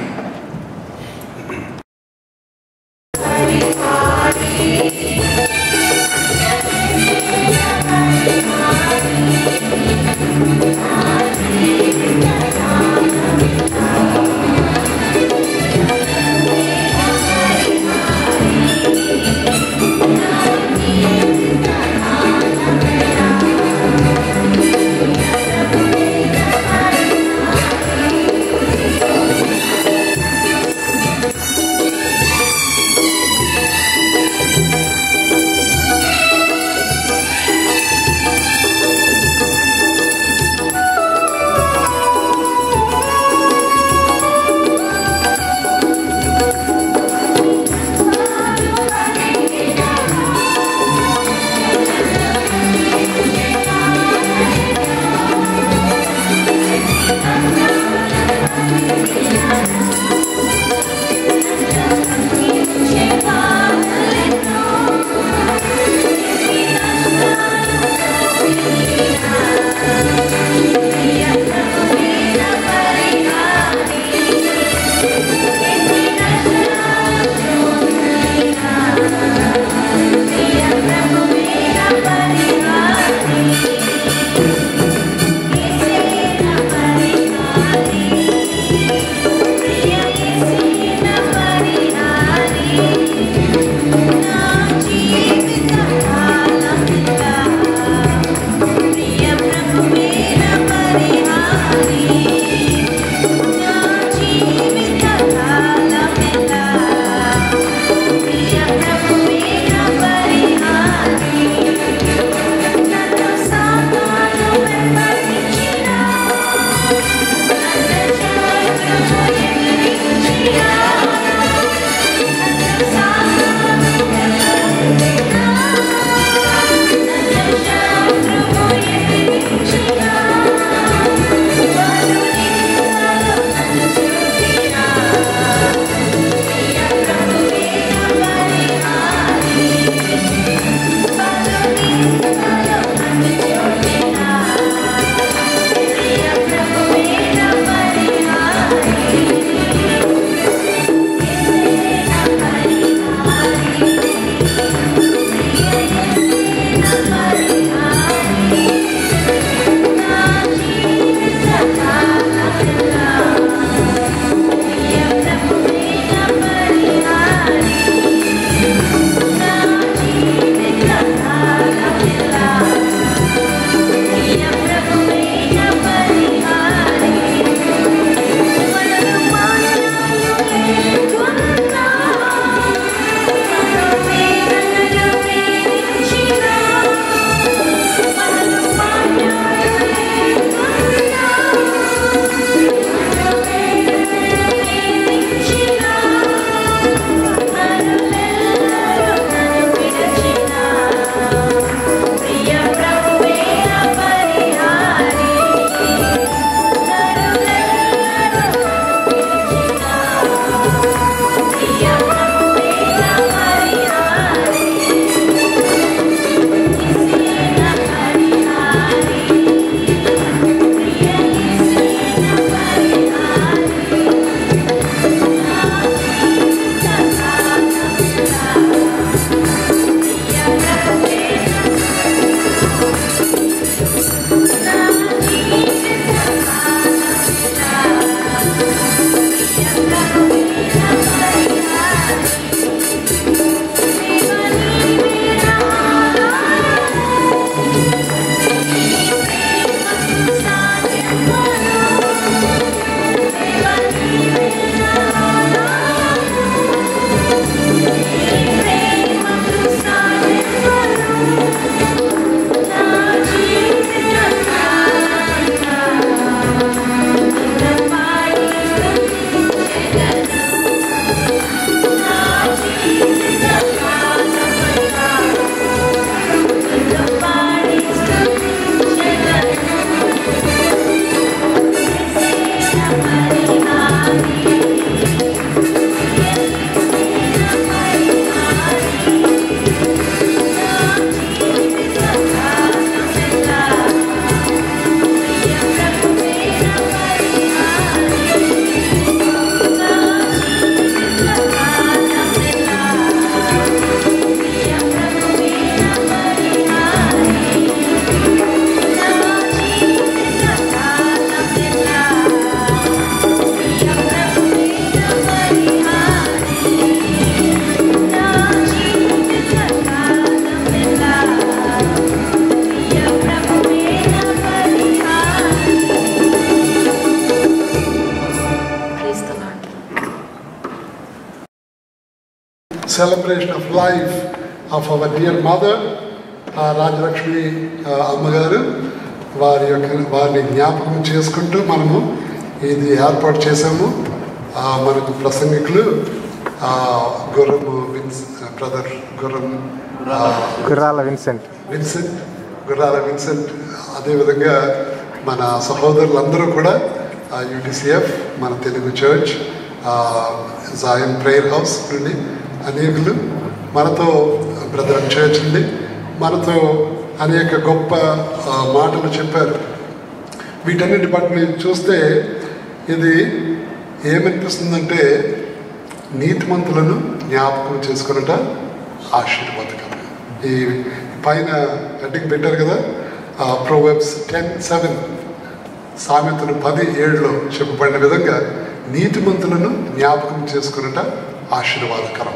S13: celebration of life of our dear mother, uh, Rajya Lakhmi uh, అమ్మగారు వారి యొక్క వారిని జ్ఞాపకం చేసుకుంటూ మనము ఇది ఏర్పాటు చేసాము. మనకు ప్రసంగికులు గుర్రము విన్స్ బ్రదర్ గుర్రం
S14: గుర్రాల విన్సెంట్
S13: విన్సెంట్ గుర్రాల విన్సెంట్ అదేవిధంగా మన సహోదరులందరూ కూడా యూటీసీఎఫ్, మన Telugu church, Zion prayer house నుండి అనేకులు మనతో బ్రదర్ చర్చ్ నుండి మనతో అనేక గొప్ప మాటలు చెప్పారు. వీటన్నిటి బట్టి చూస్తే ఇది ఏమనిపిస్తుందంటే నీతిమంతులను జ్ఞాపకం చేసుకున్నట ఆశీర్వాదకరం. ఈ పైన హెడ్డింగ్ పెట్టారు కదా, ప్రోవర్బ్స్ టెన్ సెవెన్ సామెతలు పది ఏడులో చెప్పబడిన విధంగా నీతిమంతులను జ్ఞాపకం చేసుకున్నట ఆశీర్వాదకరం.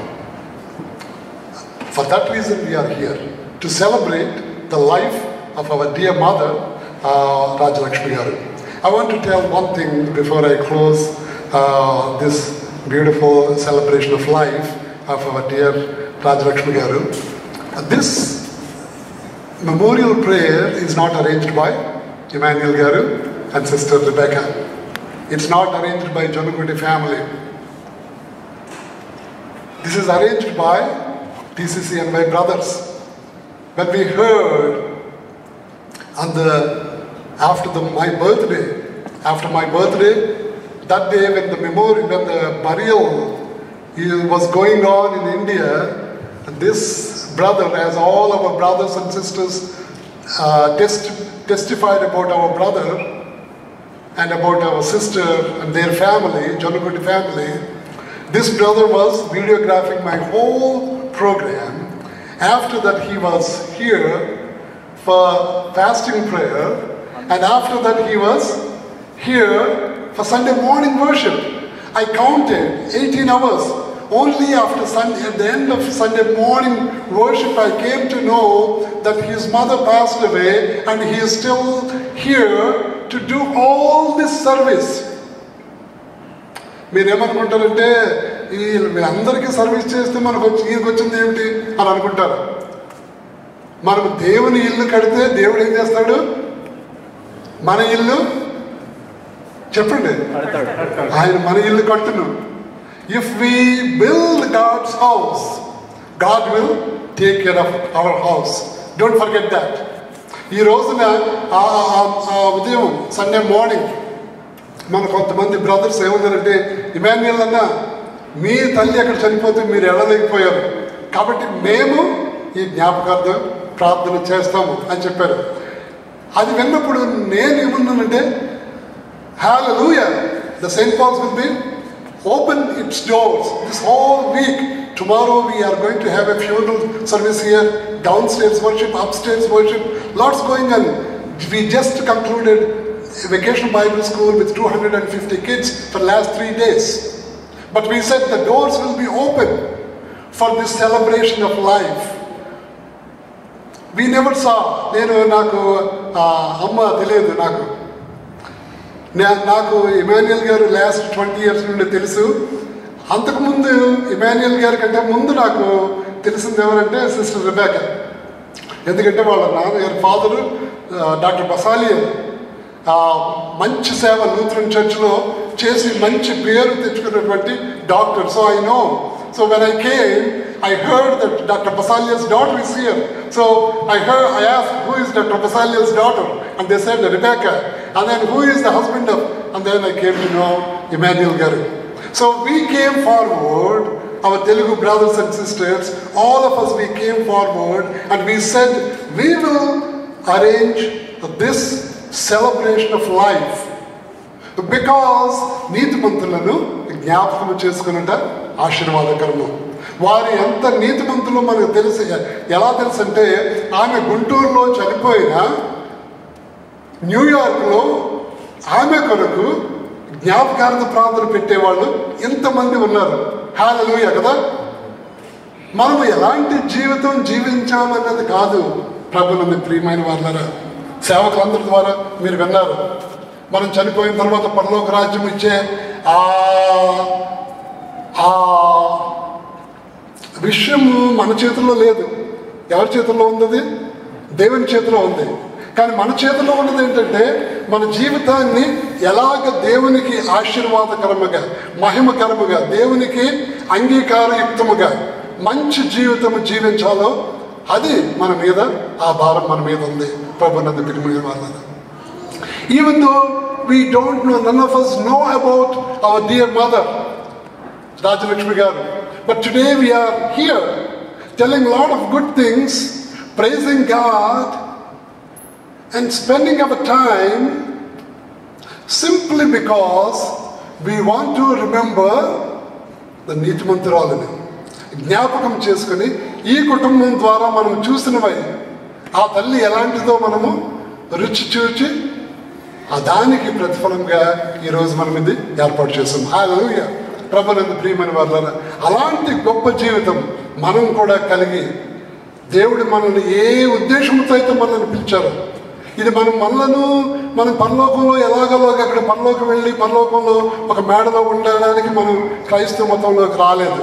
S13: For that reason we are here to celebrate the life of our dear mother, uh, Rajya Lakhmi garu. I want to tell one thing before I close uh, this beautiful celebration of life of our dear Rajya Lakhmi garu. Uh, this memorial prayer is not arranged by Emmanuel garu and Sister Rebecca. It's not arranged by Jonaguti family. This is arranged by T C C and my brothers. When we heard on the after the my birthday, after my birthday, that day when the memorial, when the burial was going on in India, this brother, as all our brothers and sisters uh, test, testified about our brother and about our sister and their family, Jonaguti family, this brother was videographing my whole program. After that he was here for fasting prayer, and after that he was here for Sunday morning worship. I counted eighteen hours. Only after Sunday, at the end of Sunday morning worship, I came to know that his mother passed away and he is still here to do all this service. మీరేమనుకుంటారంటే ఈ అందరికీ service చేస్తే మనకు వచ్చి ఈయనకు వచ్చింది ఏమిటి అని అనుకుంటారు. మనకు దేవుని ఇల్లు కడితే దేవుడు ఏం చేస్తాడు? మన ఇల్లు చెప్పండి, ఆయన మన ఇల్లు కట్టును. If we build God's house, God will take care of our house. Don't forget that. ఈ రోజున ఉదయం సండే మార్నింగ్ మన కొంతమంది బ్రదర్స్ ఏమన్నారంటే, ఇమాన్యుయల్ అన్న మీ తల్లి అక్కడ చనిపోతే మీరు వెళ్ళలేకపోయారు కాబట్టి మేము ఈ జ్ఞాపకార్థం ప్రార్థన చేస్తాము అని చెప్పారు. అది విన్నప్పుడు నేను ఏమన్నానంటే, hallelujah, the Saint Paul's will be open its doors this whole week. Tomorrow we are going to have a funeral service here, downstairs worship, upstairs worship, lots going on. We just concluded a vacation Bible school with two hundred fifty kids for the last three days. But we said the doors will be open for this celebration of life. We never saw, నేను నాకు అమ్మ తెలియదు, నాకు నాకు ఇమాన్యుయల్ గారు last twenty years నుండి తెలుసు. అంతకుముందు ఇమాన్యుయల్ గారి కంటే ముందు నాకు తెలిసింది ఎవరంటే సిస్టర్ రెబెకా. ఎందుకంటే వాళ్ళ నాన్నగారి ఫాదరు డాక్టర్ బసాలియన్ మంచి సేవ లూథరన్ చర్చ్లో చేసి మంచి పేరు తెచ్చుకున్నటువంటి doctor. So I know. So when I came, I heard that Doctor Basalia's daughter is here. So I heard, I asked, who is Doctor Basalia's daughter? And they said Rebecca. And then who is the husband of? And then I came to know Emmanuel Garu. So we came forward, our Telugu brothers and sisters, all of us, we came forward and we said, we will arrange this celebration of life because నీతిమంతులను జ్ఞాపకం చేసుకున్నట ఆశీర్వాదకరము. వారు ఎంత నీతిమంతులు మనకు తెలుసు. ఎలా తెలుసు అంటే, ఆమె గుంటూరులో చనిపోయినా న్యూయార్క్లో ఆమె కొరకు జ్ఞాపకార్థ ప్రార్థన పెట్టేవాళ్ళు ఎంతమంది ఉన్నారు. హల్లెలూయా కదా. మనము ఎలాంటి జీవితం జీవించామన్నది కాదు ప్రభువుని ప్రియమైన వాళ్ళరా, సేవకులందరి ద్వారా మీరు విన్నారు. మనం చనిపోయిన తర్వాత పరలోక రాజ్యం ఇచ్చే ఆ విషయము మన చేతుల్లో లేదు. ఎవరి చేతుల్లో ఉంది? దేవుని చేతిలో ఉంది. కానీ మన చేతిలో ఉన్నది ఏంటంటే మన జీవితాన్ని ఎలాగ దేవునికి ఆశీర్వాదకరముగా, మహిమకరముగా, దేవునికి అంగీకారయుక్తముగా మంచి జీవితము జీవించాలో అది మన మీద, ఆ భారం మన మీద ఉంది. ప్రభునందు ప్రియమైన వాళ్ళ, even though we don't know, none of us know about our dear mother Rajya Lakhmi garu, but today we are here telling a lot of good things, praising God and spending our time simply because we want to remember the నీతిమంతురాలని జ్ఞాపకం చేసుకుని ఈ కుటుంబం ద్వారా మనం చూసినవై ఆ తల్లి ఎలాంటిదో మనము రుచి చూచి ఆ దానికి ప్రతిఫలంగా ఈరోజు మనం ఇది ఏర్పాటు చేస్తాం. హల్లెలూయా. ప్రభునందు ప్రియమైన వాళ్ళారా, అలాంటి గొప్ప జీవితం మనం కూడా కలిగి దేవుడు మనల్ని ఏ ఉద్దేశంతో అయితే మనల్ని పిలిచారో, ఇది మనం మనలను మనం పరలోకంలో ఎలాగోలాగా అక్కడ పరలోకం వెళ్ళి పరలోకంలో ఒక మేడలో ఉండడానికి మనం క్రైస్తవ మతంలోకి రాలేదు.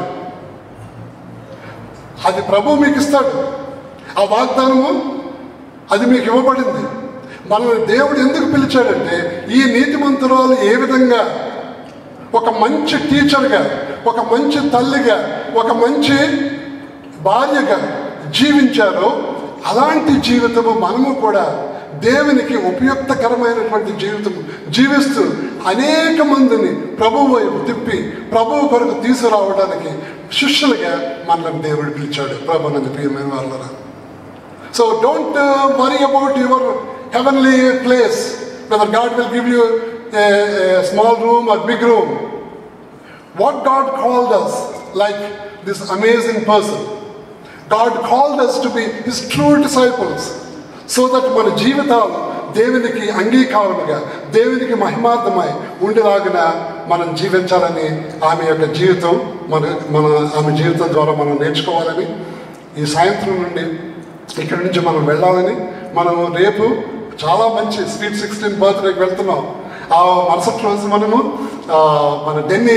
S13: అది ప్రభు మీకు ఇస్తాడు. ఆ వాగ్దానము అది మీకు ఇవ్వబడింది. మనల్ని దేవుడు ఎందుకు పిలిచాడంటే ఈ నీతిమంతురాలు ఏ విధంగా ఒక మంచి టీచర్గా, ఒక మంచి తల్లిగా, ఒక మంచి భార్యగా జీవించారో అలాంటి జీవితము మనము కూడా దేవునికి ఉపయుక్తకరమైనటువంటి జీవితం జీవిస్తూ అనేక మందిని ప్రభువు వైపు తిప్పి ప్రభువు కొరకు తీసుకురావడానికి శిష్యులుగా మనల్ని దేవుడు పిలిచాడు. ప్రభునందు ప్రియమైన వాళ్ళరా, so don't worry about your heavenly place, whether God will give you a, a small room or big room. What God called us, like this amazing person, God called us to be His true disciples, so that మన జీవితాలు దేవునికి అంగీకారముగా, దేవునికి మహిమార్థమై ఉండేలాగిన మనం జీవించాలని ఆమె యొక్క జీవితం మన మన ఆమె జీవితం ద్వారా మనం నేర్చుకోవాలని, ఈ సాయంత్రం నుండి ఇక్కడి నుంచి మనం వెళ్ళాలని, మనము రేపు చాలా మంచి స్వీట్ సిక్స్టీన్ బర్త్డేకి వెళ్తున్నాం. ఆ మరుసటి రోజు మనము మన డెన్నీ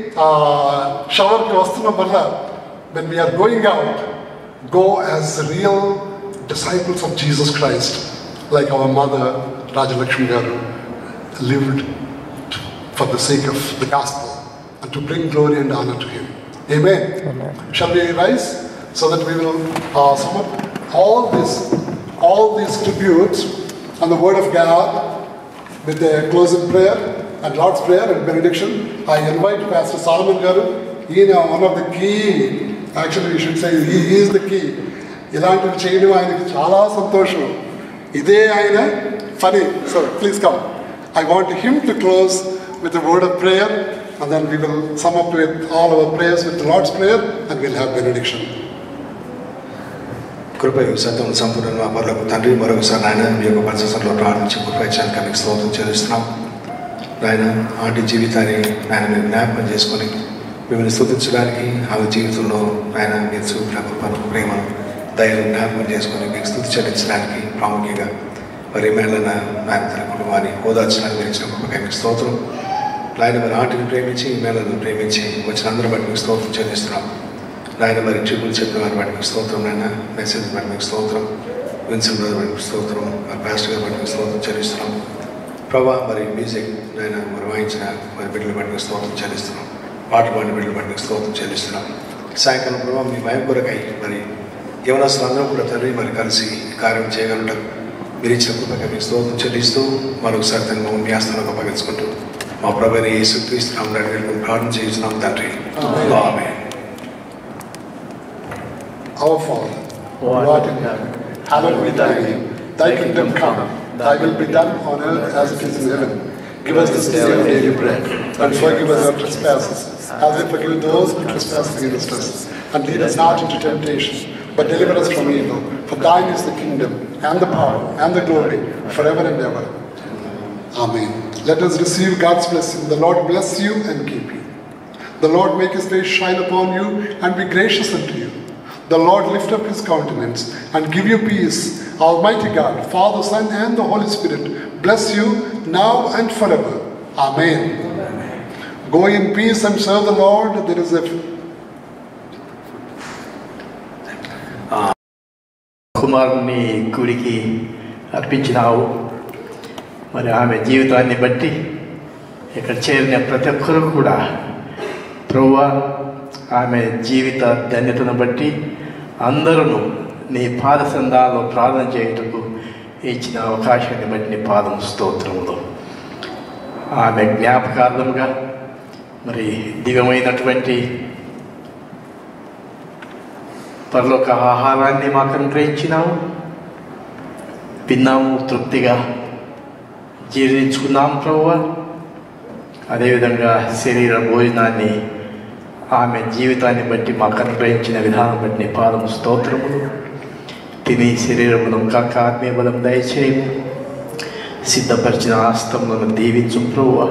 S13: షవర్కి వస్తున్నాం వల్ల when we are going out, go as real disciples of Jesus Christ, like our mother Rajya Lakhmi garu lived for the sake of the gospel and to bring glory and honor to Him. Amen. Amen. Shall we rise so that we will uh, sum up all this, all these tributes on the Word of God with a closing prayer and Lord's Prayer and benediction. I invite Pastor Solomon garu. He is one of the key, actually we should say he is the key. ఇలాంటివి చేయడం ఆయనకి చాలా సంతోషం. ఇదే ఆయన funny. So please come. I want him to close with a word of prayer and then we will sum up with all our prayers with the Lord's Prayer and we'll have benediction.
S2: కృపయు సత్యం సంపూర్ణ పరులకు తండ్రి, మరొకసారి నాయన మీ యొక్క పరిచయంలో ప్రార్థించి కృపయించడానికి మీకు స్తోత్రం చెల్లిస్తున్నాం. నాయన ఆంటీ జీవితాన్ని నాయన మీరు జ్ఞాపకం చేసుకొని మిమ్మల్ని స్తుతించడానికి ఆమె జీవితంలో నాయన మీరు చూపిన కృపను, ప్రేమను, దయను జ్ఞాపకం చేసుకొని మీకు స్తుతి చెల్లించడానికి ప్రాముఖ్యంగా మరి మేళన నాయన తన కుటుంబాన్ని ఓదార్చడానికి మీరు ఇచ్చిన కృపకై మీకు స్తోత్రం. నాయన మరి ఆంటీని ప్రేమించి మేళను ప్రేమించి వచ్చిన అందరూ బట్టి మీకు స్తోత్రం చెల్లిస్తున్నాం. నాయన మరి ట్రిపుల్ చెప్పిన వారి బట్టి మీకు స్తోత్రం, నాయన మెసేజ్ బట్టి మీకు స్తోత్రం, విన్సెంట్ బ్రదర్ బట్టి మీకు స్తోత్రం, మరి పాస్టర్ గారి బట్టి మీకు స్తోత్రం చెల్లిస్తున్నాం. ప్రభా మరి మ్యూజిక్ నాయన మరి వాయించిన మరి బిడ్డలు బట్టి మీకు స్తోత్రం చెల్లిస్తున్నాం, పాట పాడిన బిడ్డలు బట్టి మీకు స్తోత్రం చెల్లిస్తున్నాం. సాయంకాలం ప్రభావ మీ మయం కొరకై మరి యవనస్తులు అందరూ కూడా తండ్రి మరి కలిసి కార్యం చేయగలటం మీరు ఇచ్చిన కృపకై మీకు స్తోత్రం చెల్లిస్తూ మరొకసారి తన మమ్మల్ని మీ ఆస్థానంలో అప్పగించుకుంటూ మా ప్రభువైన యేసుక్రీస్తు నామమున వేడుకొని ప్రార్థన చేస్తున్నాం తండ్రి. ఆమేన్.
S13: Our Father, who art in heaven, hallowed be thy name. Thy kingdom come, thy will be done on earth as it is in heaven. Give us this day our daily bread, and forgive us our trespasses, as we forgive those who trespass against us. And lead us not into temptation, but deliver us from evil. For thine is the kingdom, and the power, and the glory, forever and ever. Amen. Let us receive God's blessing. The Lord bless you and keep you. The Lord make His face shine upon you and be gracious unto you. The Lord lift up His countenance and give you peace. Almighty God, Father, Son, and the Holy Spirit bless you now and forever. Amen. Amen. Go in peace and serve the Lord. There is a
S15: కుమారుని గుడికి అర్పించినావు. మరి ఆమె జీవితాన్ని బట్టి ఇక్కడ చేరిన ప్రతి ఒక్కరూ కూడా ప్రభువా ఆమె జీవిత ధన్యతను బట్టి అందరూ నీ పాద సందాల్లో ప్రార్థన చేయుటకు ఇచ్చిన అవకాశాన్ని బట్టి నీ పాదం స్తోత్రములు. ఆమె జ్ఞాపకార్థముగా మరి దివ్యమైనటువంటి పరలోక ఆహారాన్ని మాకు అనుగ్రహించినావు. తిన్నాము, తృప్తిగా జీర్ణించుకున్నాం ప్రభువా. అదేవిధంగా శరీర భోజనాన్ని ఆమె జీవితాన్ని బట్టి మాకు అనుగ్రహించిన విధానం బట్టి నీ పాదం స్తోత్రములు. తిని శరీరమును కాక ఆత్మీయ బలం దయచేయము. సిద్ధపరిచిన ఆస్తములను దీవించు ప్రభువా.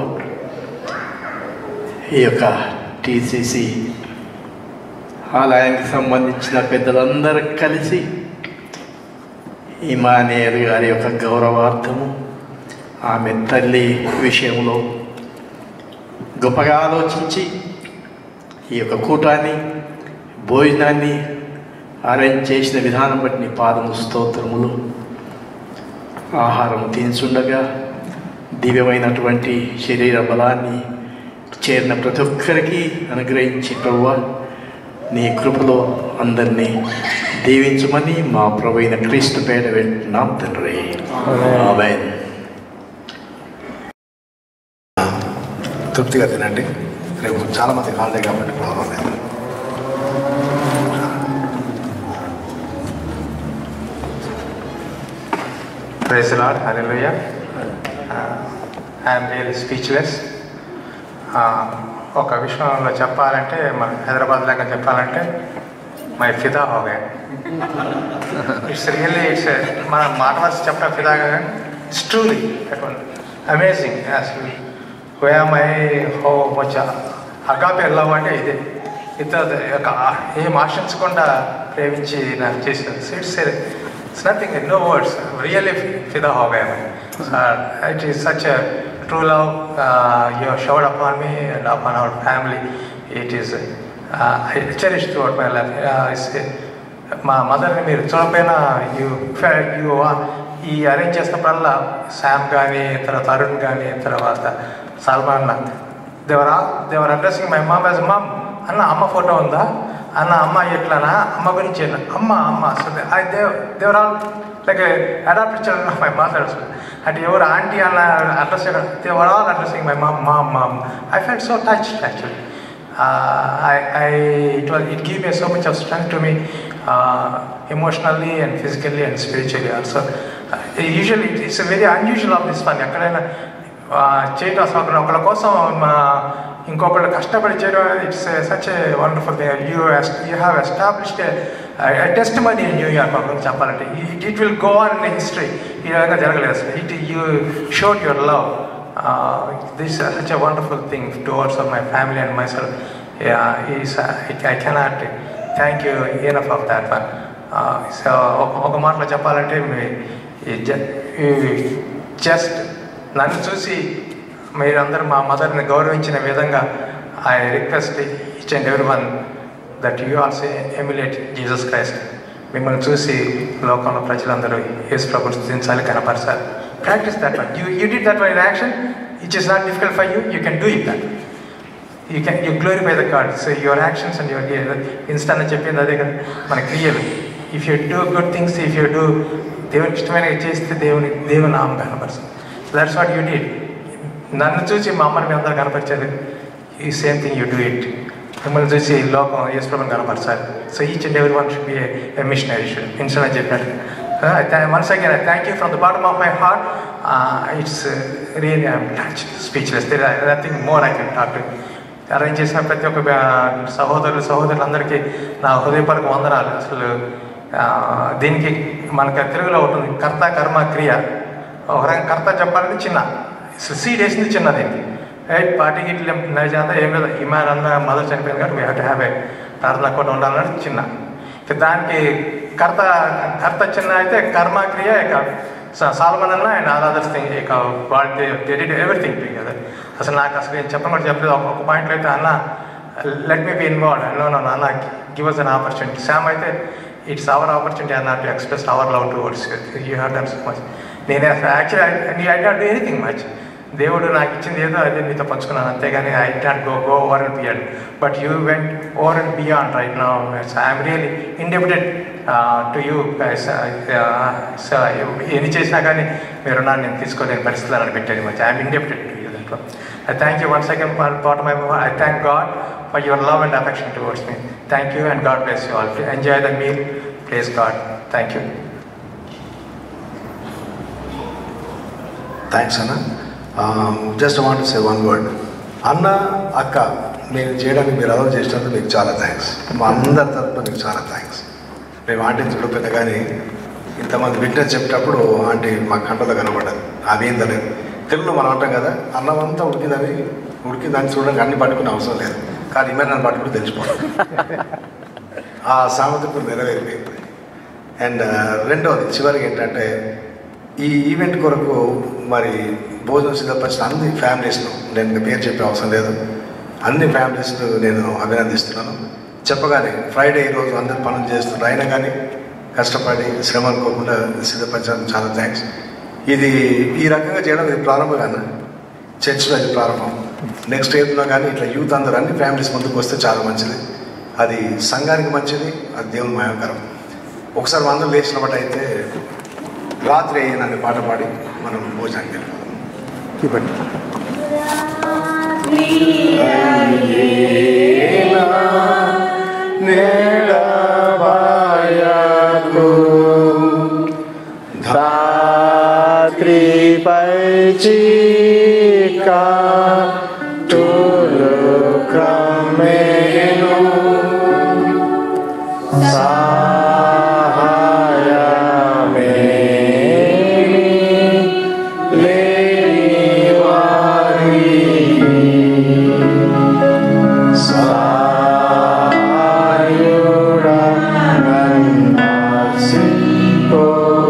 S15: ఈ యొక్క టీసీసీ ఆలయానికి సంబంధించిన పెద్దలందరూ కలిసి ఇమానియల్ గారి యొక్క గౌరవార్థము ఆమె తల్లి విషయంలో గొప్పగా ఆలోచించి ఈ యొక్క కూటాన్ని భోజనాన్ని అరేంజ్ చేసిన విధానం బట్టి నీ పాదము స్తోత్రములు. ఆహారం తినుచుండగా దివ్యమైనటువంటి శరీర బలాన్ని చేరిన ప్రతి ఒక్కరికి అనుగ్రహించి ప్రభువా నీ కృపలో అందరినీ దీవించమని మా ప్రభువైన క్రీస్తు పేర వెళ్తున్నాం తండ్రి. ఆమేన్.
S2: తృప్తిగా తినండి. రేపు చాలామంది హాలిడే కాబట్టి ప్రాబ్లం లేదు.
S14: Praise the Lord, hallelujah. Uh, I am really speechless. ఒక విషయంలో చెప్పాలంటే మన హైదరాబాద్ లాగా చెప్పాలంటే మై ఫిదా హోగా. ఇట్స్ రియల్లీ ఇట్స్ మన మాట వరుస చెప్పడం ఫిదా ఇట్స్ ట్రూలీ అమేజింగ్. అసలు my how much agape love అంటే ఇదే. ఇతర ఏం ఆశించకుండా ప్రేమించి నాకు చేసిన it's it's nothing, no words, really ఫిదా హోగా. It is such a true love uh, you have showered upon me and upon our family. It is uh, I cherish throughout my life. మా మదర్ని మీరు చూడకపోయినా యూ యూ ఈ arrange చేసినప్పుడల్లా Sam కానీ తర్వాత అరుణ్ కానీ తర్వాత Salman they were they were addressing my mom as mom. అన్న అమ్మ ఫోటో ఉందా అన్న, అమ్మ ఎట్లానా, అమ్మ గురించి అమ్మ అమ్మ. So I they they were all like adopted children of my mothers. అంటే ఎవరు ఆంటీ అన్న address they were all addressing my mom mom mom. I felt so touched actually. I I it was it give me so much of strength to me emotionally and physically and spiritually also. Usually it's very unusual of this one. ఎక్కడైనా చేయడం అసలు ఒకళ్ళ కోసం ఇంకొకళ్ళు కష్టపడి చేయడం it's such a wonderful thing. You you have established a testimony in న్యూయార్క్. York చెప్పాలంటే it it will go on in history. ఈ విధంగా జరగలేదు అసలు. It you showed your love. This such a wonderful thing towards of my family and myself. Is I cannot thank you enough of that one. So ఒక మాటలో చెప్పాలంటే just నన్ను చూసి మీరందరూ మా మదర్ని గౌరవించిన విధంగా I request each and every one that you also emulate Jesus Christ. మిమ్మల్ని చూసి లోకంలో ప్రజలందరూ యేసు ప్రభువుని స్తుతించాలి, కనపరచాలి. Practice that one. You you did that one in action. It is not difficult for you. You can do it that. You can you glorify the God. So your actions and your ఇన్స్టా అని చెప్పింది అదే కదా మన క్రియలు. If you do good things, if you do దేవునికి ఇష్టమైనవి చేస్తే దేవుని దేవుని నామం కనపరుస్తుంది. So that's what you did. నన్ను చూసి మా అమ్మని మీ అందరూ కనపరిచారు. ఈ same thing you do it. మిమ్మల్ని చూసి లోకం యేసు ప్రభువుని కనపరచాలి. So each and every one should be a missionary. Should ఇన్స్టా అని చెప్పినట్టు. Once again I thank you from the bottom of my heart. It's really I'm touched, speechless. There is nothing more I can talk to. Arrange చేసిన ప్రతి ఒక్క సహోదరులు సహోదరులందరికీ నా హృదయపూర్వక వందనాలు. అసలు దీనికి మనకి తెలుగులో ఉంటుంది కర్త కర్మ క్రియ. ఒక రకంగా కర్త చెప్పాలంటే చిన్న, సీడ్ వేసింది చిన్న. దీనికి రైట్ పార్టీకి ఇట్లా నడిచేంతా ఏం లేదు. ఇమాన్ అన్న మదర్ చనిపోయింది కాబట్టి we have to have a ప్రార్థన కూడా ఉండాలన్నట్టు చిన్న. దానికి కర్త కర్త చిన్న అయితే కర్మ క్రియ ఇక సాల్మన్ అన్న అండ్ ఆల్ అదర్స్ థింగ్ ఇక వాళ్ళు దే డిడ్ ఎవ్రీథింగ్ టుగెదర్. అసలు నాకు అసలు ఏం చెప్పను కూడా చెప్పలేదు. ఒక పాయింట్లో అయితే అన్న let me be involved. No no అన్న give us an opportunity. Sam అయితే ఇట్స్ అవర్ ఆపర్చునిటీ అన్న to express our love towards you have done so much. నేను actually I not do anything much. దేవుడు నాకు ఇచ్చింది ఏదో అదే మీతో పంచుకున్నాను, అంతేగాని I not go go over and beyond. But you went over and beyond right now. I'm really indebted to you guys. ఎన్ని చేసినా కానీ మీరు రుణాన్ని నేను తీసుకోలేని పరిస్థితులను పెట్టేది much. I'm indebted to you. దాంట్లో I thank you once again for part of my move. I thank God for your love and affection towards me. Thank you and God bless you all. Enjoy the meal. Praise God. Thank you.
S2: Thanks అన్న. Just want to say one word. అన్న అక్క నేను చేయడానికి మీరు allow చేసినందుకు మీకు చాలా thanks. మా అందరి తరఫున మీకు చాలా థ్యాంక్స్. మేము ఆంటీ చూడకపోయినా కానీ ఇంతమంది విట్నెస్ చెప్పేటప్పుడు ఆంటీ మా కంటలో కనబడ్డది. అదేందలేదు తెలుగులో మనం అంటాం కదా, అన్నం అంతా ఉడికిందని ఉడికిందని చూడడానికి అన్ని పట్టుకునే అవసరం లేదు, కానీ ఇమే నన్ను పట్టుకుని తెలిసిపోవడం ఆ సామెత ఇప్పుడు నెరవేరిపోయింది. అండ్ రెండవది చివరికి ఏంటంటే ఈ ఈవెంట్ కొరకు మరి భోజనం సిద్ధపరిచిన అన్ని ఫ్యామిలీస్ను, నేను పేరు చెప్పే అవసరం లేదు, అన్ని ఫ్యామిలీస్ను నేను అభినందిస్తున్నాను. చెప్పగానే ఫ్రైడే ఈరోజు అందరు పనులు చేస్తున్నారు, అయినా కానీ కష్టపడి శ్రమ అనుకోకుండా సిద్ధపరచడానికి చాలా థ్యాంక్స్. ఇది ఈ రకంగా చేయడం ఇది ప్రారంభం కానీ చర్చ్లో ఇది ప్రారంభం. నెక్స్ట్ ఇయర్లో కానీ ఇట్లా యూత్ అందరూ అన్ని ఫ్యామిలీస్ ముందుకు వస్తే చాలా మంచిది. అది సంఘానికి మంచిది, అది దేవుని మయంకరం. ఒకసారి అందరూ లేచిన బట్టి అయితే రాత్రి అయ్యిందని పాట పాడి మనం భోజనానికి వెళ్ళిపోతాం.
S3: Chica tulu kramenu sahayame lerivari sayura nanasipo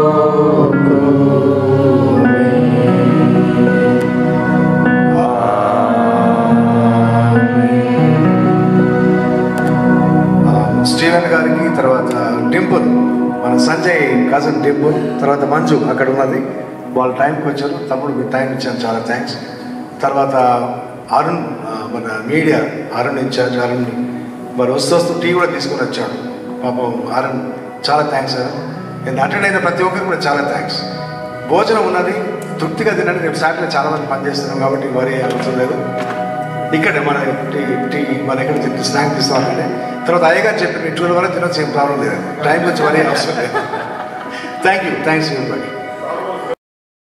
S3: Dimple, మన సంజయ్ కజన్ డింపుల్, తర్వాత మంజు అక్కడ ఉన్నది, వాళ్ళు టైంకి వచ్చారు. తమ్ముడు మీకు టైం ఇచ్చాను, చాలా థ్యాంక్స్. తర్వాత అరుణ్, మన మీడియా అరుణ్ ఇన్ఛార్జ్ అరుణ్ మరి వస్తూ వస్తూ టీ కూడా తీసుకొని వచ్చాడు. పాపం అరుణ్ చాలా థ్యాంక్స్. నేను అటెండ్ అయిన ప్రతి ఒక్కరికి కూడా చాలా థ్యాంక్స్. భోజనం ఉన్నది, తృప్తిగా తినండి. రేపు సాటర్డే చాలా మంది పనిచేస్తున్నాం కాబట్టి వరీ అవసరం లేదు. ఇక్కడే మన టీ టీ మన ఎక్కడ స్నాక్ తీసుకోవాలంటే తర్వాత అయ్యగారు చెప్పి మీ ట్వెల్వ్ వరకు తినొచ్చు, ఏం ప్రాబ్లం లేదు. టైంకి వచ్చి వరీ అవసరం లేదు. Thank you thanks everybody.